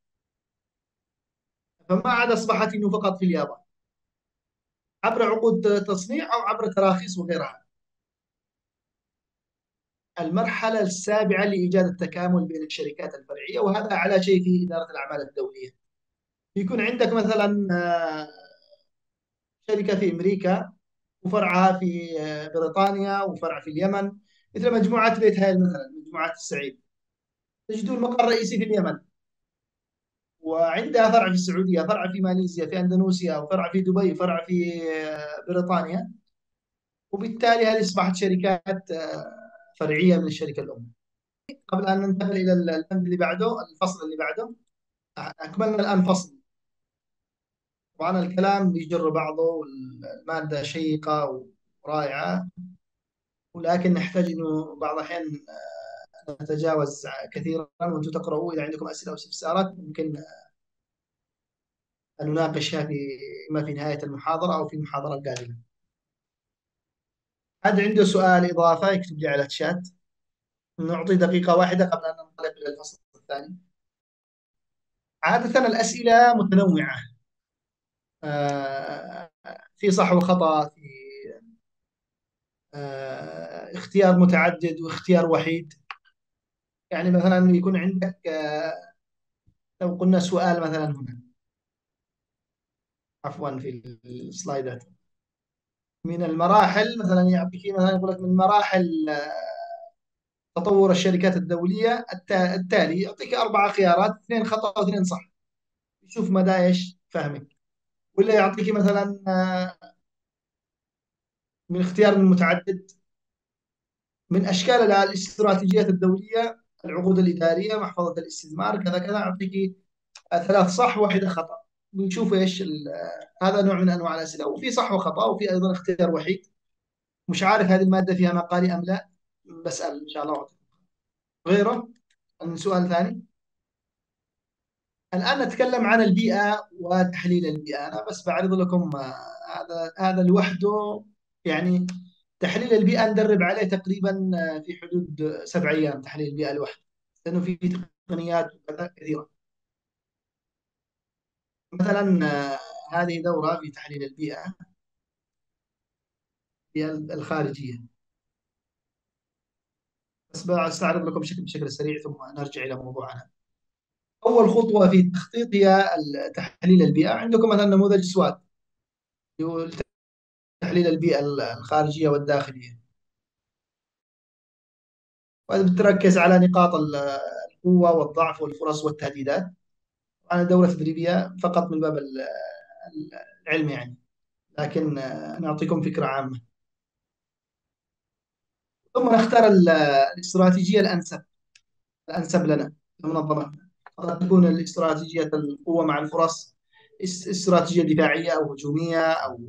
فما عاد اصبحت انه فقط في اليابان، عبر عقود تصنيع او عبر تراخيص وغيرها. المرحله السابعه لايجاد التكامل بين الشركات الفرعيه، وهذا على شيء في اداره الاعمال الدوليه. يكون عندك مثلا شركه في امريكا وفرعها في بريطانيا وفرع في اليمن، مثل مجموعه بيت هايل مثلا، مجموعه السعيد، تجدون المقر الرئيسي في اليمن، وعندها فرع في السعودية، فرع في ماليزيا، في أندونيسيا، وفرع في دبي، وفرع في بريطانيا. وبالتالي هذه أصبحت شركات فرعية من الشركة الأم. قبل أن ننتقل إلى البند اللي بعده، الفصل اللي بعده، أكملنا الآن فصل. طبعا الكلام بيجر بعضه والمادة شيقة ورائعة، ولكن نحتاج إنه بعض الأحيان نتجاوز كثيرا، وأنتم تقرؤوا إذا عندكم أسئلة أو استفسارات ممكن أن نناقشها إما في نهاية المحاضرة أو في المحاضرة القادمة. حد عنده سؤال إضافة يكتب لي على الشات. نعطي دقيقة واحدة قبل أن ننطلق إلى الفصل الثاني. عادة الأسئلة متنوعة، في صح وخطأ، في اختيار متعدد واختيار وحيد. يعني مثلا يكون عندك لو قلنا سؤال مثلا هنا، عفوا في السلايدات، من المراحل مثلا يعطيك مثلا يقول لك من مراحل تطور الشركات الدولية التالي، يعطيك أربع خيارات، اثنين خطأ واثنين صح، يشوف مدى ايش فهمك. ولا يعطيك مثلا من اختيار من متعدد، من اشكال الاستراتيجيات الدوليه، العقود الاداريه، محفظه الاستثمار، كذا كذا، يعطيك ثلاث صح واحده خطا. بنشوف ايش هذا نوع من انواع الاسئله، وفي صح وخطا، وفي ايضا اختيار وحيد. مش عارف هذه المادة فيها مقالي أم لا، بسأل إن شاء الله. غيره من سؤال ثاني. الآن نتكلم عن البيئة وتحليل البيئة. أنا بس بعرض لكم هذا لوحده يعني. تحليل البيئة ندرب عليه تقريبا في حدود 7 أيام تحليل البيئة لوحده، لأنه في تقنيات وكذا كثيرة. مثلا هذه دورة في تحليل البيئة هي الخارجية. بس بستعرض لكم بشكل سريع ثم نرجع إلى موضوعنا. أول خطوة في التخطيط هي تحليل البيئة. عندكم مثلا نموذج سوات، تحليل البيئة الخارجية والداخلية، وهذا بتركز على نقاط القوة والضعف والفرص والتهديدات. أنا دورة تدريبية فقط من باب العلم يعني، لكن نعطيكم فكرة عامة. ثم نختار الاستراتيجية الأنسب لنا لمنظمتنا. قد تكون الاستراتيجية القوة مع الفرص، استراتيجية دفاعية أو هجومية أو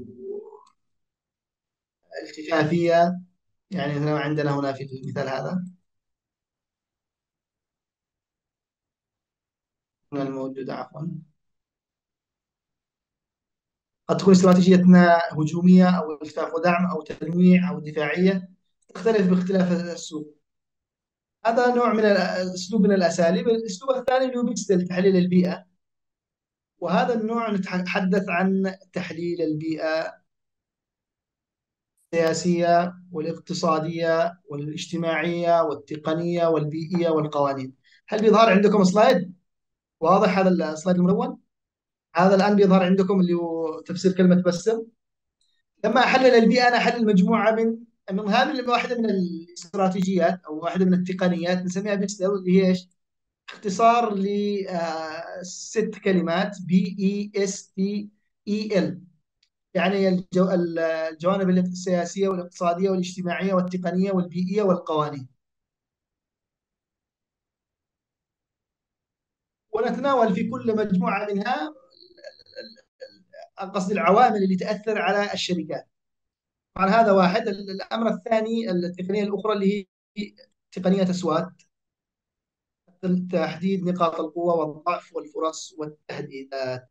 التفافية. يعني مثلا عندنا هنا في المثال هذا هنا الموجودة عفوا، قد تكون استراتيجيتنا هجومية أو التفاف ودعم أو تنويع أو دفاعية، تختلف باختلاف السوق. هذا نوع من الأسلوب من الأساليب. الأسلوب الثاني اللي هو بيكسل تحليل البيئة، وهذا النوع نتحدث عن تحليل البيئة السياسية والاقتصادية والاجتماعية والتقنية والبيئية والقوانين. هل بيظهر عندكم سلايد واضح؟ هذا السلايد الملون هذا الآن بيظهر عندكم، اللي هو تفسير كلمة بسم. لما أحلل البيئة أنا أحلل مجموعة من هذه واحدة من الاستراتيجيات أو واحدة من التقنيات نسميها بيكسل، اللي هي إيش؟ اختصار لست كلمات: BESTEL. يعني الجوانب السياسية والاقتصادية والاجتماعية والتقنية والبيئية والقوانين. ونتناول في كل مجموعة منها قصد العوامل اللي تأثر على الشركات. طبعا هذا واحد. الأمر الثاني التقنية الأخرى اللي هي تقنية أسوات، تحديد نقاط القوة والضعف والفرص والتهديدات.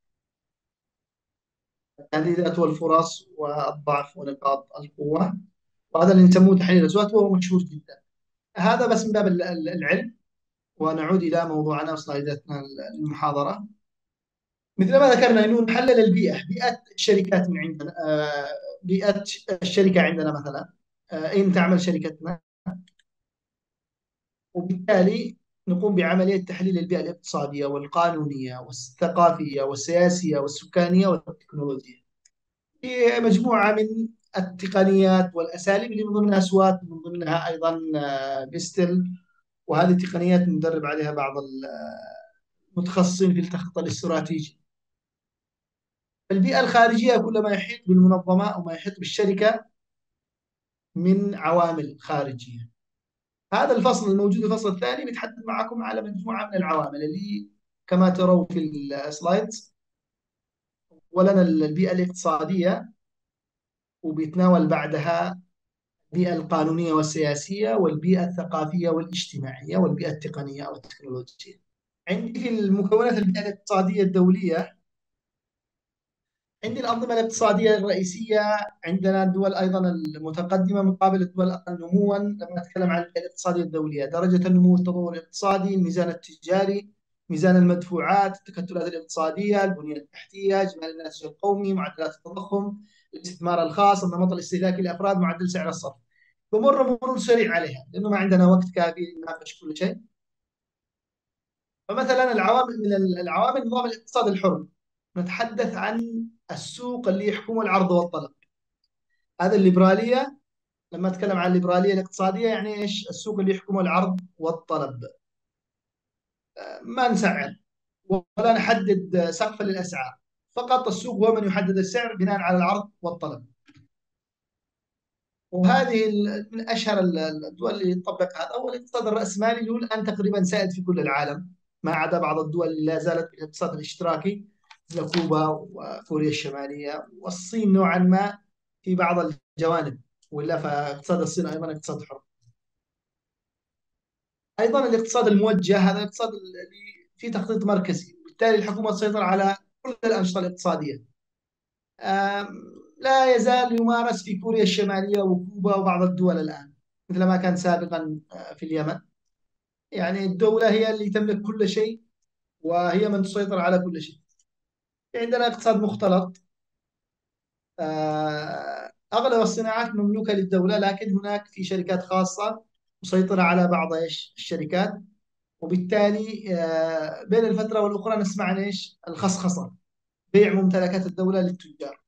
التهديدات والفرص والضعف ونقاط القوة، وهذا اللي نسموه تحليل الأصوات وهو مشهور جدا. هذا بس من باب العلم. ونعود إلى موضوعنا وسلايداتنا المحاضرة. مثل ما ذكرنا انه نحلل البيئه، بيئه الشركات من عندنا، بيئه الشركه عندنا مثلا، اين تعمل شركتنا، وبالتالي نقوم بعمليه تحليل البيئه الاقتصاديه والقانونيه والثقافيه والسياسيه والسكانيه والتكنولوجيه. هي مجموعه من التقنيات والاساليب اللي من ضمنها سوات، من ضمنها ايضا بيستل. وهذه التقنيات ندرب عليها بعض المتخصصين في التخطيط الاستراتيجي. البيئة الخارجية كل ما يحيط بالمنظمة أو ما يحيط بالشركة من عوامل خارجية. هذا الفصل الموجود، الفصل الثاني، بيتحدث معكم على مجموعة من العوامل اللي كما ترون في السلايدز. ولنا البيئة الاقتصادية، وبيتناول بعدها البيئة القانونية والسياسية والبيئة الثقافية والاجتماعية والبيئة التقنية أو التكنولوجية. عندي في المكونات البيئة الاقتصادية الدولية، عندي الأنظمة الاقتصادية الرئيسية. عندنا الدول أيضا المتقدمة مقابل الدول الأقل نموا. لما نتكلم عن الاقتصادية الدولية، درجة النمو والتطور الاقتصادي، الميزان التجاري، ميزان المدفوعات، التكتلات الاقتصادية، البنية التحتية، إجمالي الناتج القومي، معدلات التضخم، الاستثمار الخاص، النمط الاستهلاكي للأفراد، معدل سعر الصرف. بمر مرور سريع عليها لأنه ما عندنا وقت كافي لنناقش كل شيء. فمثلا العوامل من العوامل نظام الاقتصاد الحر، نتحدث عن السوق اللي يحكمه العرض والطلب. هذا الليبرالية. لما أتكلم عن الليبرالية الاقتصادية يعني إيش؟ السوق اللي يحكمه العرض والطلب. ما نسعر ولا نحدد سقف للأسعار، فقط السوق هو من يحدد السعر بناء على العرض والطلب. وهذه من أشهر الدول اللي تطبق هذا هو الاقتصاد الرأسمالي، اللي هو الآن تقريبا سائد في كل العالم، ما عدا بعض الدول اللي لا زالت بالاقتصاد الاشتراكي، مثل كوبا وكوريا الشمالية والصين نوعا ما في بعض الجوانب. ولا فاقتصاد الصين أيضا اقتصاد حر. أيضا الاقتصاد الموجه هذا الاقتصاد اللي فيه تخطيط مركزي، بالتالي الحكومة تسيطر على كل الأنشطة الاقتصادية. لا يزال يمارس في كوريا الشمالية وكوبا وبعض الدول الآن، مثل ما كان سابقا في اليمن. يعني الدولة هي اللي تملك كل شيء، وهي من تسيطر على كل شيء. عندنا اقتصاد مختلط. أغلب الصناعات مملوكة للدولة، لكن هناك في شركات خاصة مسيطرة على بعض الشركات. وبالتالي بين الفترة والأخرى نسمع عن الخصخصة، بيع ممتلكات الدولة للتجار.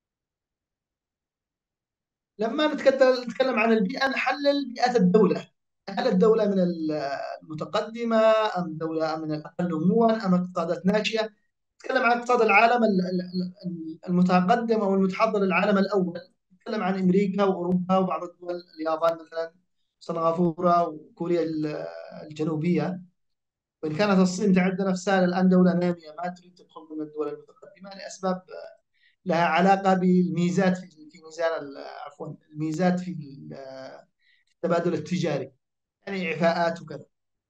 لما نتكلم عن البيئة، نحلل بيئة الدولة. هل الدولة من المتقدمة، أم دولة من الأقل نموا، أم اقتصادات ناشئة؟ نتكلم عن اقتصاد العالم المتقدم أو المتحضر، العالم الأول. نتكلم عن أمريكا وأوروبا وبعض الدول، اليابان مثلا، سنغافورة وكوريا الجنوبية. وإن كانت الصين تعد نفسها الآن دولة نامية، ما تريد تدخل من الدول المتقدمة لأسباب لها علاقة بالميزات في ميزان عفوا، الميزات في التبادل التجاري، يعني إعفاءات وكذا.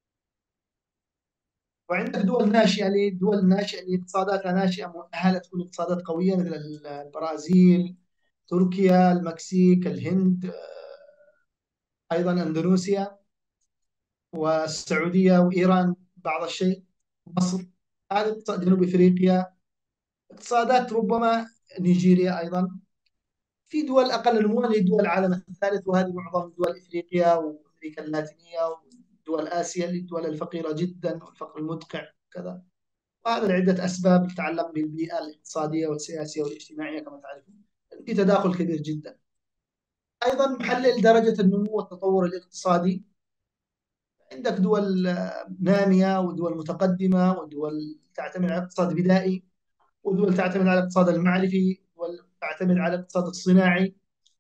وعندك دول ناشئة، الدول الناشئة اللي اقتصاداتها ناشئة مؤهلة تكون اقتصادات قوية، مثل البرازيل، تركيا، المكسيك، الهند، أيضا أندونيسيا والسعودية وإيران بعض الشيء، مصر. هذه جنوب أفريقيا اقتصادات ربما، نيجيريا أيضا. في دول أقل نموا اللي هي دول العالم الثالث، وهذه معظم دول إفريقيا وأمريكا اللاتينية ودول آسيا، اللي الدول الفقيرة جدا والفقر المدقع كذا. وهذا لعدة أسباب تتعلق بالبيئة الاقتصادية والسياسية والاجتماعية كما تعرفون، في تداخل كبير جدا. أيضا محلل درجة النمو والتطور الاقتصادي. عندك دول نامية ودول متقدمة ودول تعتمد على الاقتصاد البدائي ودول تعتمد على الاقتصاد المعرفي ودول تعتمد على الاقتصاد الصناعي.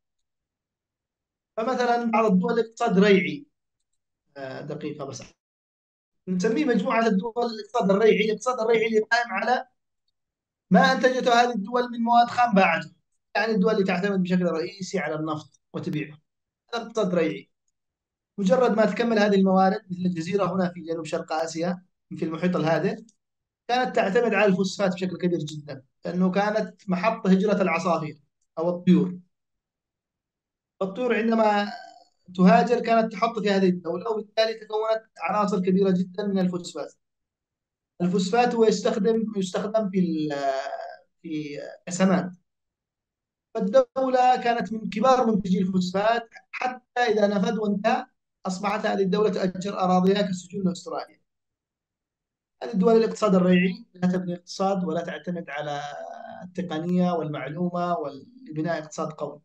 فمثلا بعض الدول اقتصاد ريعي. دقيقة بس. نسميه مجموعة الدول الاقتصاد الريعي. الاقتصاد الريعي اللي قائم على ما أنتجته هذه الدول من مواد خام باعته، يعني الدول اللي تعتمد بشكل رئيسي على النفط وتبيعه. هذا اقتصاد ريعي. مجرد ما تكمل هذه الموارد، مثل الجزيرة هنا في جنوب شرق آسيا في المحيط الهادئ، كانت تعتمد على الفوسفات بشكل كبير جدا، لأنه كانت محط هجرة العصافير أو الطيور. الطيور عندما تهاجر كانت تحط في هذه الدولة، وبالتالي تكونت عناصر كبيرة جدا من الفوسفات. الفوسفات هو يستخدم في كسمات. فالدولة كانت من كبار منتجي الفوسفات، حتى إذا نفد وانتهى أصبحت هذه الدولة تؤجر أراضيها كسجون أستراليا. هذه الدول الاقتصاد الريعي لا تبني اقتصاد ولا تعتمد على التقنية والمعلومة ولبناء اقتصاد قوي.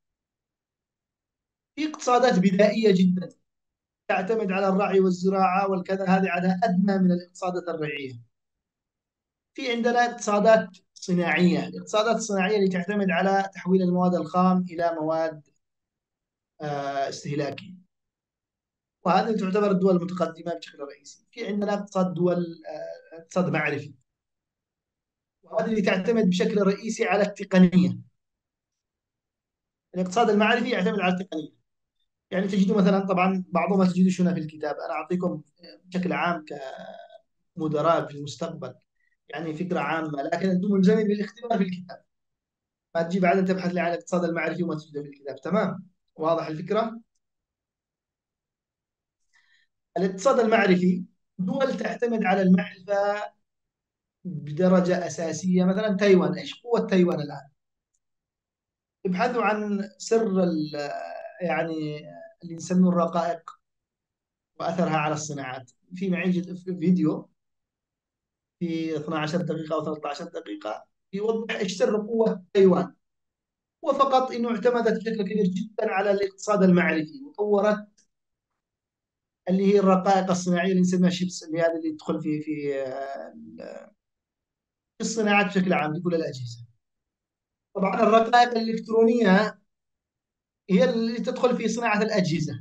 في اقتصادات بدائية جدا تعتمد على الرعي والزراعة والكذا، هذه على أدنى من الاقتصادات الريعية. في عندنا اقتصادات صناعية. الاقتصادات الصناعية اللي تعتمد على تحويل المواد الخام إلى مواد استهلاكية، وهذه تعتبر الدول المتقدمة بشكل رئيسي. في عندنا اقتصاد معرفي، وهذه اللي تعتمد بشكل رئيسي على التقنية. الاقتصاد المعرفي يعتمد على التقنية. يعني تجدوا مثلا، طبعا بعضهم ما تجدوش هنا في الكتاب، أنا أعطيكم بشكل عام كمدراء في المستقبل، يعني فكرة عامة، لكن أنتم ملزمين بالاختبار في الكتاب. ما تجي بعدين تبحث لي عن الاقتصاد المعرفي وما تجده في الكتاب. تمام؟ واضح الفكرة؟ الاقتصاد المعرفي دول تعتمد على المعرفة بدرجة أساسية. مثلا تايوان، إيش قوة تايوان الآن؟ ابحثوا عن سر يعني اللي نسميه الرقائق وأثرها على الصناعات. في معي فيديو في 12 دقيقة أو 13 دقيقة يوضح إيش سر قوة تايوان. وفقط انه اعتمدت بشكل كبير جدا على الاقتصاد المعرفي، وطورت اللي هي الرقائق الصناعيه اللي نسميها شيبس، اللي هذه اللي تدخل في الصناعات بشكل عام في كل الاجهزه. طبعا الرقائق الالكترونيه هي اللي تدخل في صناعه الاجهزه.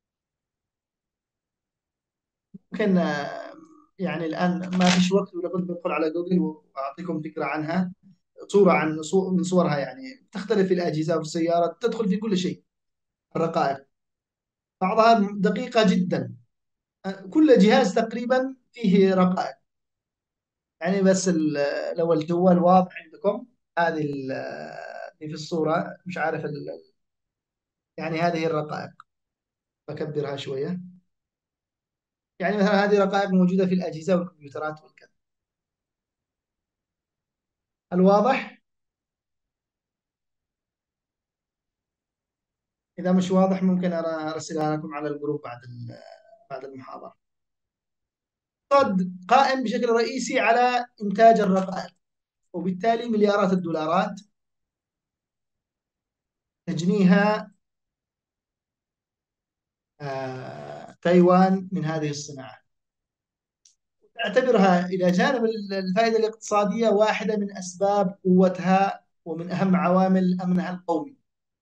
ممكن يعني الان ما فيش وقت، ولا كنت بدخل على جوجل واعطيكم فكره عنها، صوره من صورها. يعني تختلف في الاجهزه وفي السيارات، تدخل في كل شيء. الرقائق، بعضها دقيقة جدا. كل جهاز تقريبا فيه رقائق. يعني بس لو الجوال واضح عندكم، هذه اللي في الصورة، مش عارف يعني هذه الرقائق. بكبرها شوية. يعني مثلا هذه رقائق موجودة في الأجهزة والكمبيوترات والكذا. الواضح؟ إذا مش واضح ممكن أرسلها لكم على الجروب بعد المحاضرة. الاقتصاد قائم بشكل رئيسي على إنتاج الرقائق، وبالتالي مليارات الدولارات تجنيها تايوان من هذه الصناعة. تعتبرها إلى جانب الفائدة الاقتصادية واحدة من أسباب قوتها ومن أهم عوامل أمنها القومي.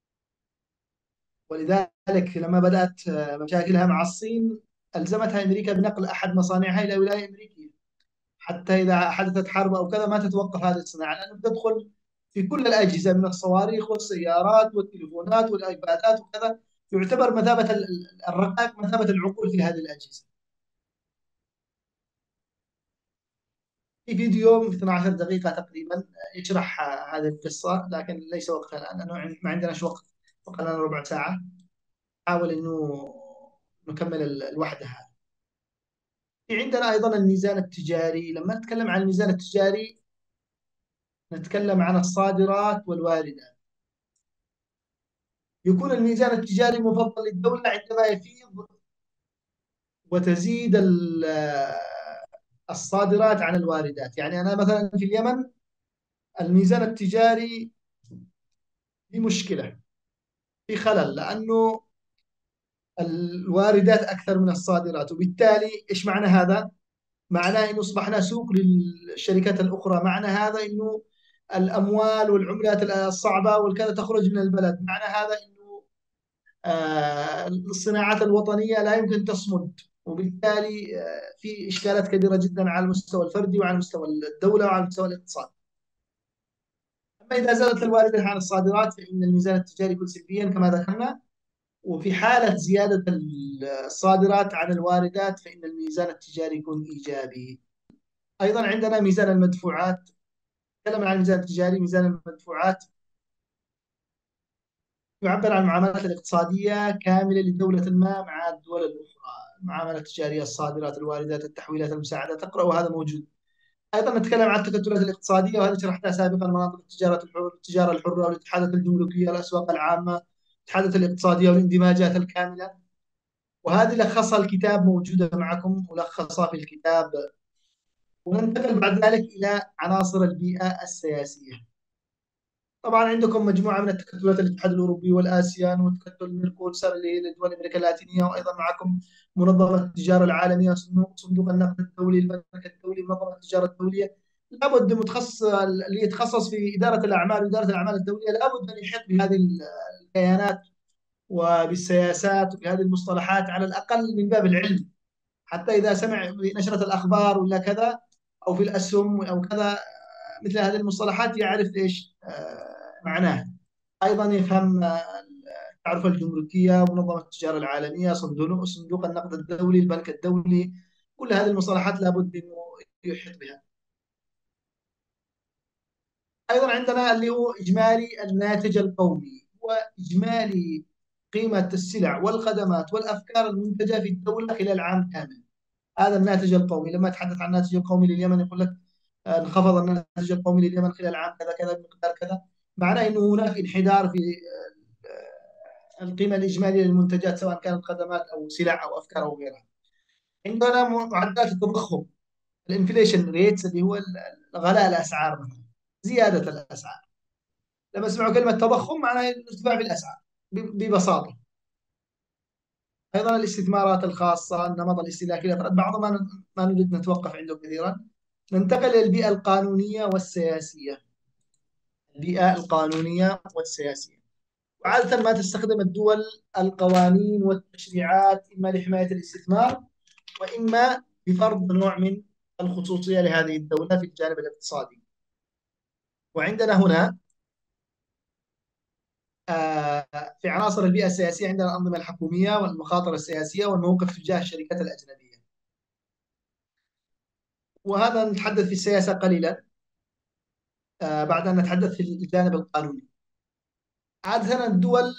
ولذلك لما بدأت مشاكلها مع الصين، ألزمتها أمريكا بنقل أحد مصانعها إلى ولاية أمريكية، حتى إذا حدثت حرب أو كذا ما تتوقف هذه الصناعة، لأنها تدخل في كل الأجهزة من الصواريخ والسيارات والتليفونات والآيبادات وكذا. يعتبر مثابة الرقائق مثابة العقول في هذه الأجهزة. في فيديو 12 دقيقة تقريبا يشرح هذه القصة، لكن ليس وقتها الآن لأنه ما عندناش وقت، بقى لنا ربع ساعة. حاول إنه نكمل الوحدة هذه. في عندنا أيضا الميزان التجاري. لما نتكلم عن الميزان التجاري نتكلم عن الصادرات والواردات. يكون الميزان التجاري مفضل للدولة عندما يفيض وتزيد الصادرات عن الواردات. يعني أنا مثلا في اليمن الميزان التجاري في مشكلة، في خلل، لأنه الواردات أكثر من الصادرات. وبالتالي إيش معنى هذا؟ معناه أنه أصبحنا سوق للشركات الأخرى. معنى هذا أنه الأموال والعملات الصعبة والكذا تخرج من البلد. معنى هذا أنه الصناعات الوطنية لا يمكن تصمد. وبالتالي في إشكالات كبيرة جدا على المستوى الفردي وعلى مستوى الدولة وعلى مستوى الاقتصاد. أما إذا زادت الواردات عن الصادرات فإن الميزان التجاري يكون سلبيا كما ذكرنا. وفي حالة زيادة الصادرات عن الواردات فإن الميزان التجاري يكون إيجابي. أيضا عندنا ميزان المدفوعات. تكلم عن الميزان التجاري. ميزان المدفوعات يعبر عن المعاملات الاقتصادية كاملة لدولة ما مع الدول الأخرى. المعاملات التجارية، الصادرات، الواردات، التحويلات، المساعدة، تقرأ وهذا موجود. أيضا نتكلم عن التكتلات الاقتصادية، وهذه شرحتها سابقا: مناطق التجارة الحرة والاتحادات الجمركية، الأسواق العامة، الاتحادات الاقتصادية والاندماجات الكاملة. وهذه لخصها الكتاب، موجودة معكم ملخصة في الكتاب. وننتقل بعد ذلك إلى عناصر البيئة السياسية. طبعا عندكم مجموعة من التكتلات: الاتحاد الأوروبي والآسيان وتكتل ميركوسر اللي هي لدول أمريكا اللاتينية. وأيضا معكم منظمة التجارة العالمية، صندوق النقد الدولي، البنك الدولي، منظمة التجارة الدولية. لابد متخصص اللي يتخصص في إدارة الأعمال وإدارة الأعمال الدولية لابد أن يحيط بهذه الكيانات وبالسياسات وبهذه المصطلحات على الأقل من باب العلم، حتى إذا سمع بنشرة الأخبار ولا كذا أو في الأسهم أو كذا مثل هذه المصطلحات يعرف إيش معناها. أيضا يفهم التعرفة الجمركية، منظمة التجارة العالمية، صندوق النقد الدولي، البنك الدولي. كل هذه المصطلحات لابد أنه يحيط بها. أيضا عندنا اللي هو إجمالي الناتج القومي، وإجمالي قيمة السلع والخدمات والأفكار المنتجة في الدولة خلال عام كامل. هذا الناتج القومي. لما أتحدث عن الناتج القومي لليمن يقول لك انخفض الناتج القومي لليمن خلال عام كذا كذا بمقدار كذا. معناه انه هناك انحدار في القيمه الاجماليه للمنتجات، سواء كانت خدمات او سلع او افكار او غيرها. عندنا معدلات التضخم، الانفليشن ريتس، اللي هو غلاء الاسعار مثلا، زياده الاسعار. لما اسمعوا كلمه تضخم معناه ارتفاع في الاسعار ببساطه. ايضا الاستثمارات الخاصه، النمط الاستهلاكي للافراد، بعض ما نريد نتوقف عنده كثيرا. ننتقل إلى البيئة القانونية والسياسية. البيئة القانونية والسياسية، وعادة ما تستخدم الدول القوانين والتشريعات إما لحماية الاستثمار وإما بفرض نوع من الخصوصية لهذه الدولة في الجانب الاقتصادي. وعندنا هنا في عناصر البيئة السياسية عندنا الأنظمة الحكومية والمخاطر السياسية والموقف تجاه الشركات الأجنبية. وهذا نتحدث في السياسة قليلا، بعد أن نتحدث في الجانب القانوني. عادة الدول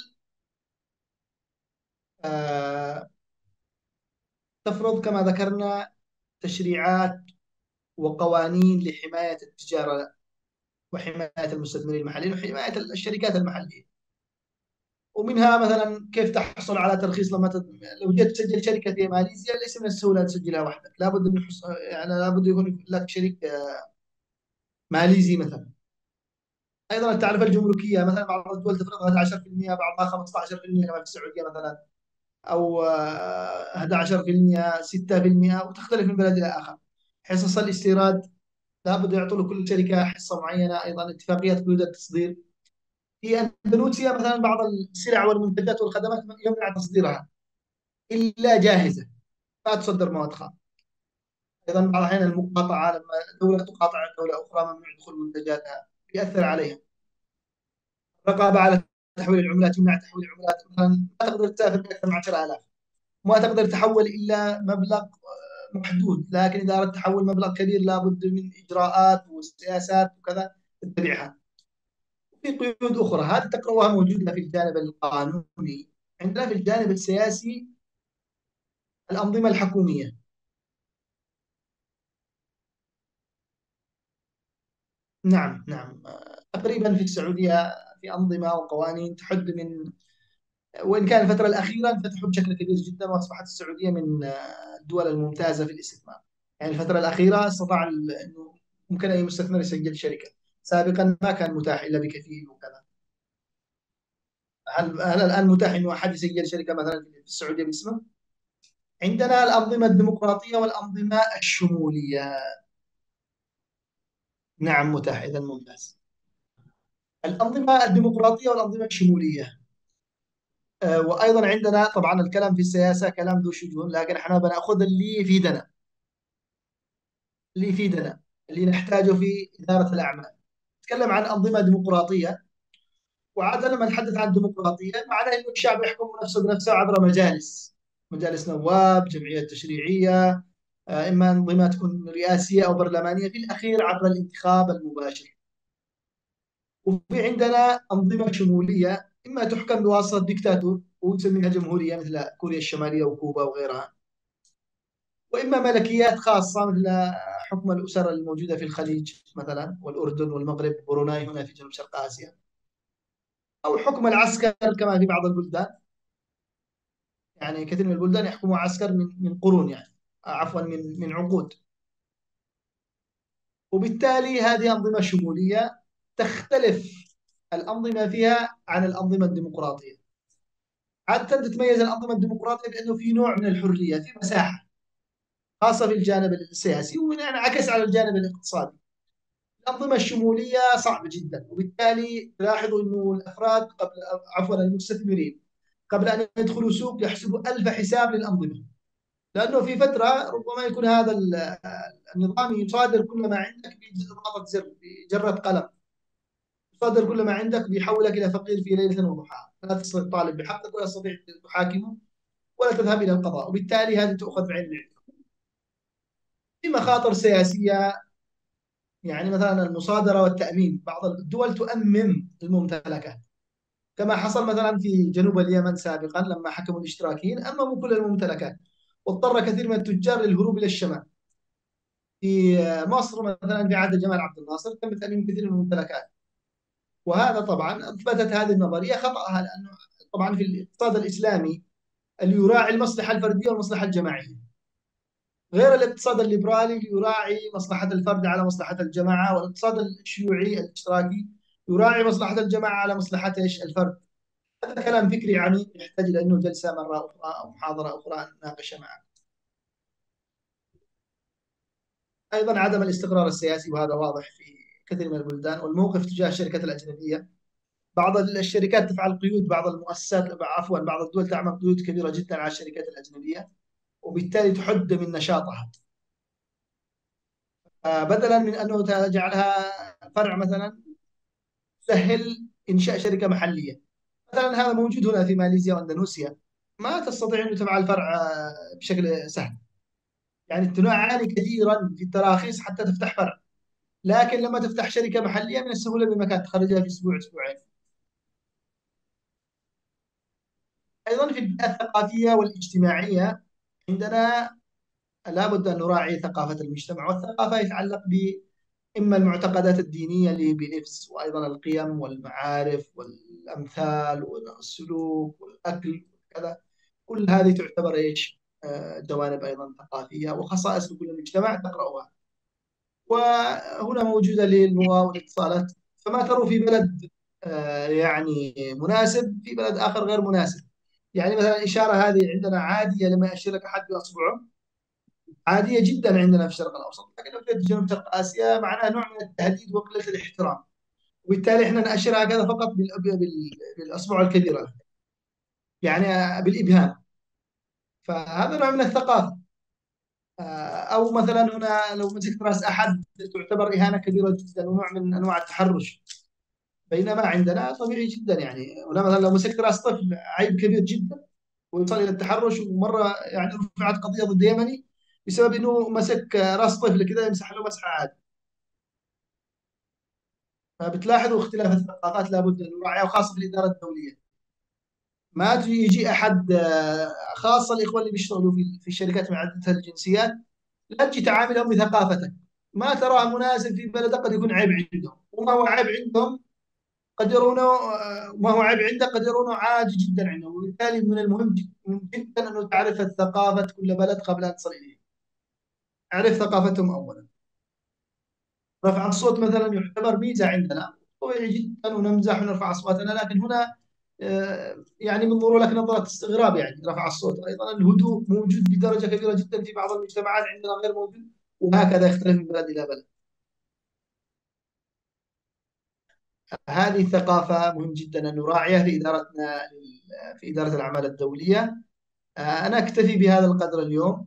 آه، تفرض كما ذكرنا تشريعات وقوانين لحماية التجارة وحماية المستثمرين المحليين وحماية الشركات المحلية. ومنها مثلا كيف تحصل على ترخيص لو جيت تسجل شركة في ماليزيا ليس من السهولة تسجلها وحدك، لابد من يعني لابد يكون لك شريك ماليزي مثلا. ايضا التعرفه الجمركيه، مثلا بعض الدول تفرضها 10%، بعضها 15% كما في السعوديه مثلا، او 11%، 6%، وتختلف من بلد الى اخر. حصص الاستيراد لابد يعطوا لكل شركه حصه معينه. ايضا اتفاقيات قيود التصدير. في اندونيسيا مثلا بعض السلع والمنتجات والخدمات يمنع تصديرها الا جاهزه، لا تصدر مواد خام. ايضا بعض الاحيان المقاطعه، لما دوله تقاطع دوله اخرى ممنوع دخول منتجاتها، ياثر عليها. الرقابه على تحويل العملات، يمنع تحويل العملات. مثلا ما تقدر تسافر باكثر من 10,000، وما تقدر تحول الا مبلغ محدود، لكن اذا اردت تحول مبلغ كبير لابد من اجراءات وسياسات وكذا تتبعها. في قيود اخرى هذه تقرأها موجوده في الجانب القانوني. عندنا في الجانب السياسي الانظمه الحكوميه. نعم نعم، تقريبا في السعوديه في انظمه وقوانين تحد من، وإن كان الفترة الأخيرة انفتحوا بشكل كبير جدا، وأصبحت السعودية من الدول الممتازة في الاستثمار. يعني الفترة الأخيرة استطاع أنه ممكن أي مستثمر يسجل شركة، سابقا ما كان متاح إلا بكفيل وكذا. هل الآن متاح أنه أحد يسجل شركة مثلا في السعودية باسمه؟ عندنا الأنظمة الديمقراطية والأنظمة الشمولية. نعم متاح، إذا ممتاز. الأنظمة الديمقراطية والأنظمة الشمولية. وأيضا عندنا طبعا الكلام في السياسة كلام ذو شجون، لكن احنا بناخذ اللي يفيدنا، اللي يفيدنا، اللي نحتاجه في إدارة الأعمال. نتكلم عن أنظمة ديمقراطية. وعادة لما نتحدث عن الديمقراطية معناه أنه الشعب يحكم نفسه بنفسه عبر مجالس، مجالس نواب، جمعيات تشريعية، إما أنظمة تكون رئاسية أو برلمانية، في الأخير عبر الانتخاب المباشر. وفي عندنا أنظمة شمولية، إما تحكم بواسطة ديكتاتور ونسميها جمهورية مثل كوريا الشمالية وكوبا وغيرها، وإما ملكيات خاصة مثل حكم الأسر الموجودة في الخليج مثلا والأردن والمغرب وبروناي هنا في جنوب شرق آسيا، أو حكم العسكر كما في بعض البلدان. يعني كثير من البلدان يحكموا عسكر من قرون، يعني عفوا من عقود. وبالتالي هذه أنظمة شمولية تختلف الأنظمة فيها عن الأنظمة الديمقراطية. عادة تتميز الأنظمة الديمقراطية بأنه في نوع من الحرية، في مساحة خاصة في الجانب السياسي، وينعكس على الجانب الاقتصادي. الأنظمة الشمولية صعبة جدا، وبالتالي تلاحظوا أنه الأفراد قبل، عفوا المستثمرين قبل أن يدخلوا سوق يحسبوا ألف حساب للأنظمة، لأنه في فترة ربما يكون هذا النظام يصادر كل ما عندك بضغطة زر، بجرة قلم. يصادر كل ما عندك بيحولك إلى فقير في ليلة وضحاها، لا تستطيع تطالب بحقك ولا تستطيع تحاكمه ولا تذهب إلى القضاء، وبالتالي هذه تؤخذ بعين الاعتبار. في مخاطر سياسية، يعني مثلا المصادرة والتأمين. بعض الدول تؤمن الممتلكات، كما حصل مثلا في جنوب اليمن سابقا لما حكموا الاشتراكيين أمموا كل الممتلكات، واضطر كثير من التجار للهروب إلى الشمال. في مصر مثلا في عهد جمال عبد الناصر تم تأميم كثير من الممتلكات، وهذا طبعا أثبتت هذه النظرية خطأها، لأنه طبعا في الاقتصاد الإسلامي اللي يراعي المصلحة الفردية والمصلحة الجماعية، غير الاقتصاد الليبرالي اللي يراعي مصلحة الفرد على مصلحة الجماعة، والاقتصاد الشيوعي الاشتراكي يراعي مصلحة الجماعة على مصلحة ايش الفرد. هذا كلام فكري عميق يحتاج إلى أنه جلسة مرة أخرى أو محاضرة أخرى نناقشها معه. أيضا عدم الاستقرار السياسي، وهذا واضح في كثير من البلدان، والموقف تجاه الشركات الأجنبية. بعض الشركات تفعل قيود، بعض المؤسسات عفوا بعض الدول تعمل قيود كبيرة جدا على الشركات الأجنبية، وبالتالي تحد من نشاطها. بدلا من أنه تجعلها فرع مثلا، سهل إنشاء شركة محلية. مثلا هذا موجود هنا في ماليزيا واندونيسيا، ما تستطيع أن تفعل فرع بشكل سهل. يعني تعاني كثيرا في التراخيص حتى تفتح فرع، لكن لما تفتح شركة محلية من السهولة بمكان تخرجها في أسبوع أسبوعين. أيضا في البيئة الثقافية والاجتماعية عندنا لابد أن نراعي ثقافة المجتمع، والثقافة يتعلق إما المعتقدات الدينية اللي بنفس، وأيضا القيم والمعارف والأمثال والسلوك والأكل وكذا. كل هذه تعتبر إيش؟ جوانب أيضا ثقافية وخصائص لكل مجتمع تقرأها. وهنا موجودة للغة والاتصالات، فما تروا في بلد يعني مناسب في بلد آخر غير مناسب. يعني مثلا الإشارة هذه عندنا عادية لما يأشر لك أحد بأصبعه، عادية جدا عندنا في الشرق الأوسط، لكن لو جيت جنوب شرق آسيا معناها نوع من التهديد وقلة الاحترام، وبالتالي احنا نأشر هكذا فقط بالأصبع الكبيرة، يعني بالإبهام. فهذا نوع من الثقافة. أو مثلا هنا لو مسكت رأس أحد تعتبر إهانة كبيرة جدا ونوع من أنواع التحرش، بينما عندنا طبيعي جدا. يعني هنا مثلا لو مسكت رأس طفل عيب كبير جدا ويوصل إلى التحرش. ومرة يعني رفعت قضية ضد يمني بسبب أنه مسك رأس طفل كذا يمسح له مسحة عادي. فبتلاحظوا اختلاف الثقافات لابد أن نراعيها، وخاصة في الإدارة الدولية. ما يجي أحد خاصة الإخوة اللي بيشتغلوا في الشركات معدة الجنسيات، لا تجي تعاملهم بثقافتك. ما تراه مناسب في بلدك قد يكون عيب عندهم، وما هو عيب عندهم قد يرونه ما هو عيب عندك قد يرونه عادي جدا عندهم. وبالتالي من المهم جدا أنه تعرف ثقافة كل بلد قبل أن تصل إليه. اعرف ثقافتهم أولا. رفع الصوت مثلا يعتبر ميزة عندنا، طبيعي جدا ونمزح ونرفع أصواتنا، لكن هنا يعني بنظر لك نظرة استغراب. يعني رفع الصوت. أيضا الهدوء موجود بدرجة كبيرة جدا في بعض المجتمعات، عندنا غير موجود، وهكذا يختلف من بلد إلى بلد. هذه الثقافة مهم جدا أن نراعيها في إدارتنا، في إدارة الأعمال الدولية. أنا أكتفي بهذا القدر اليوم.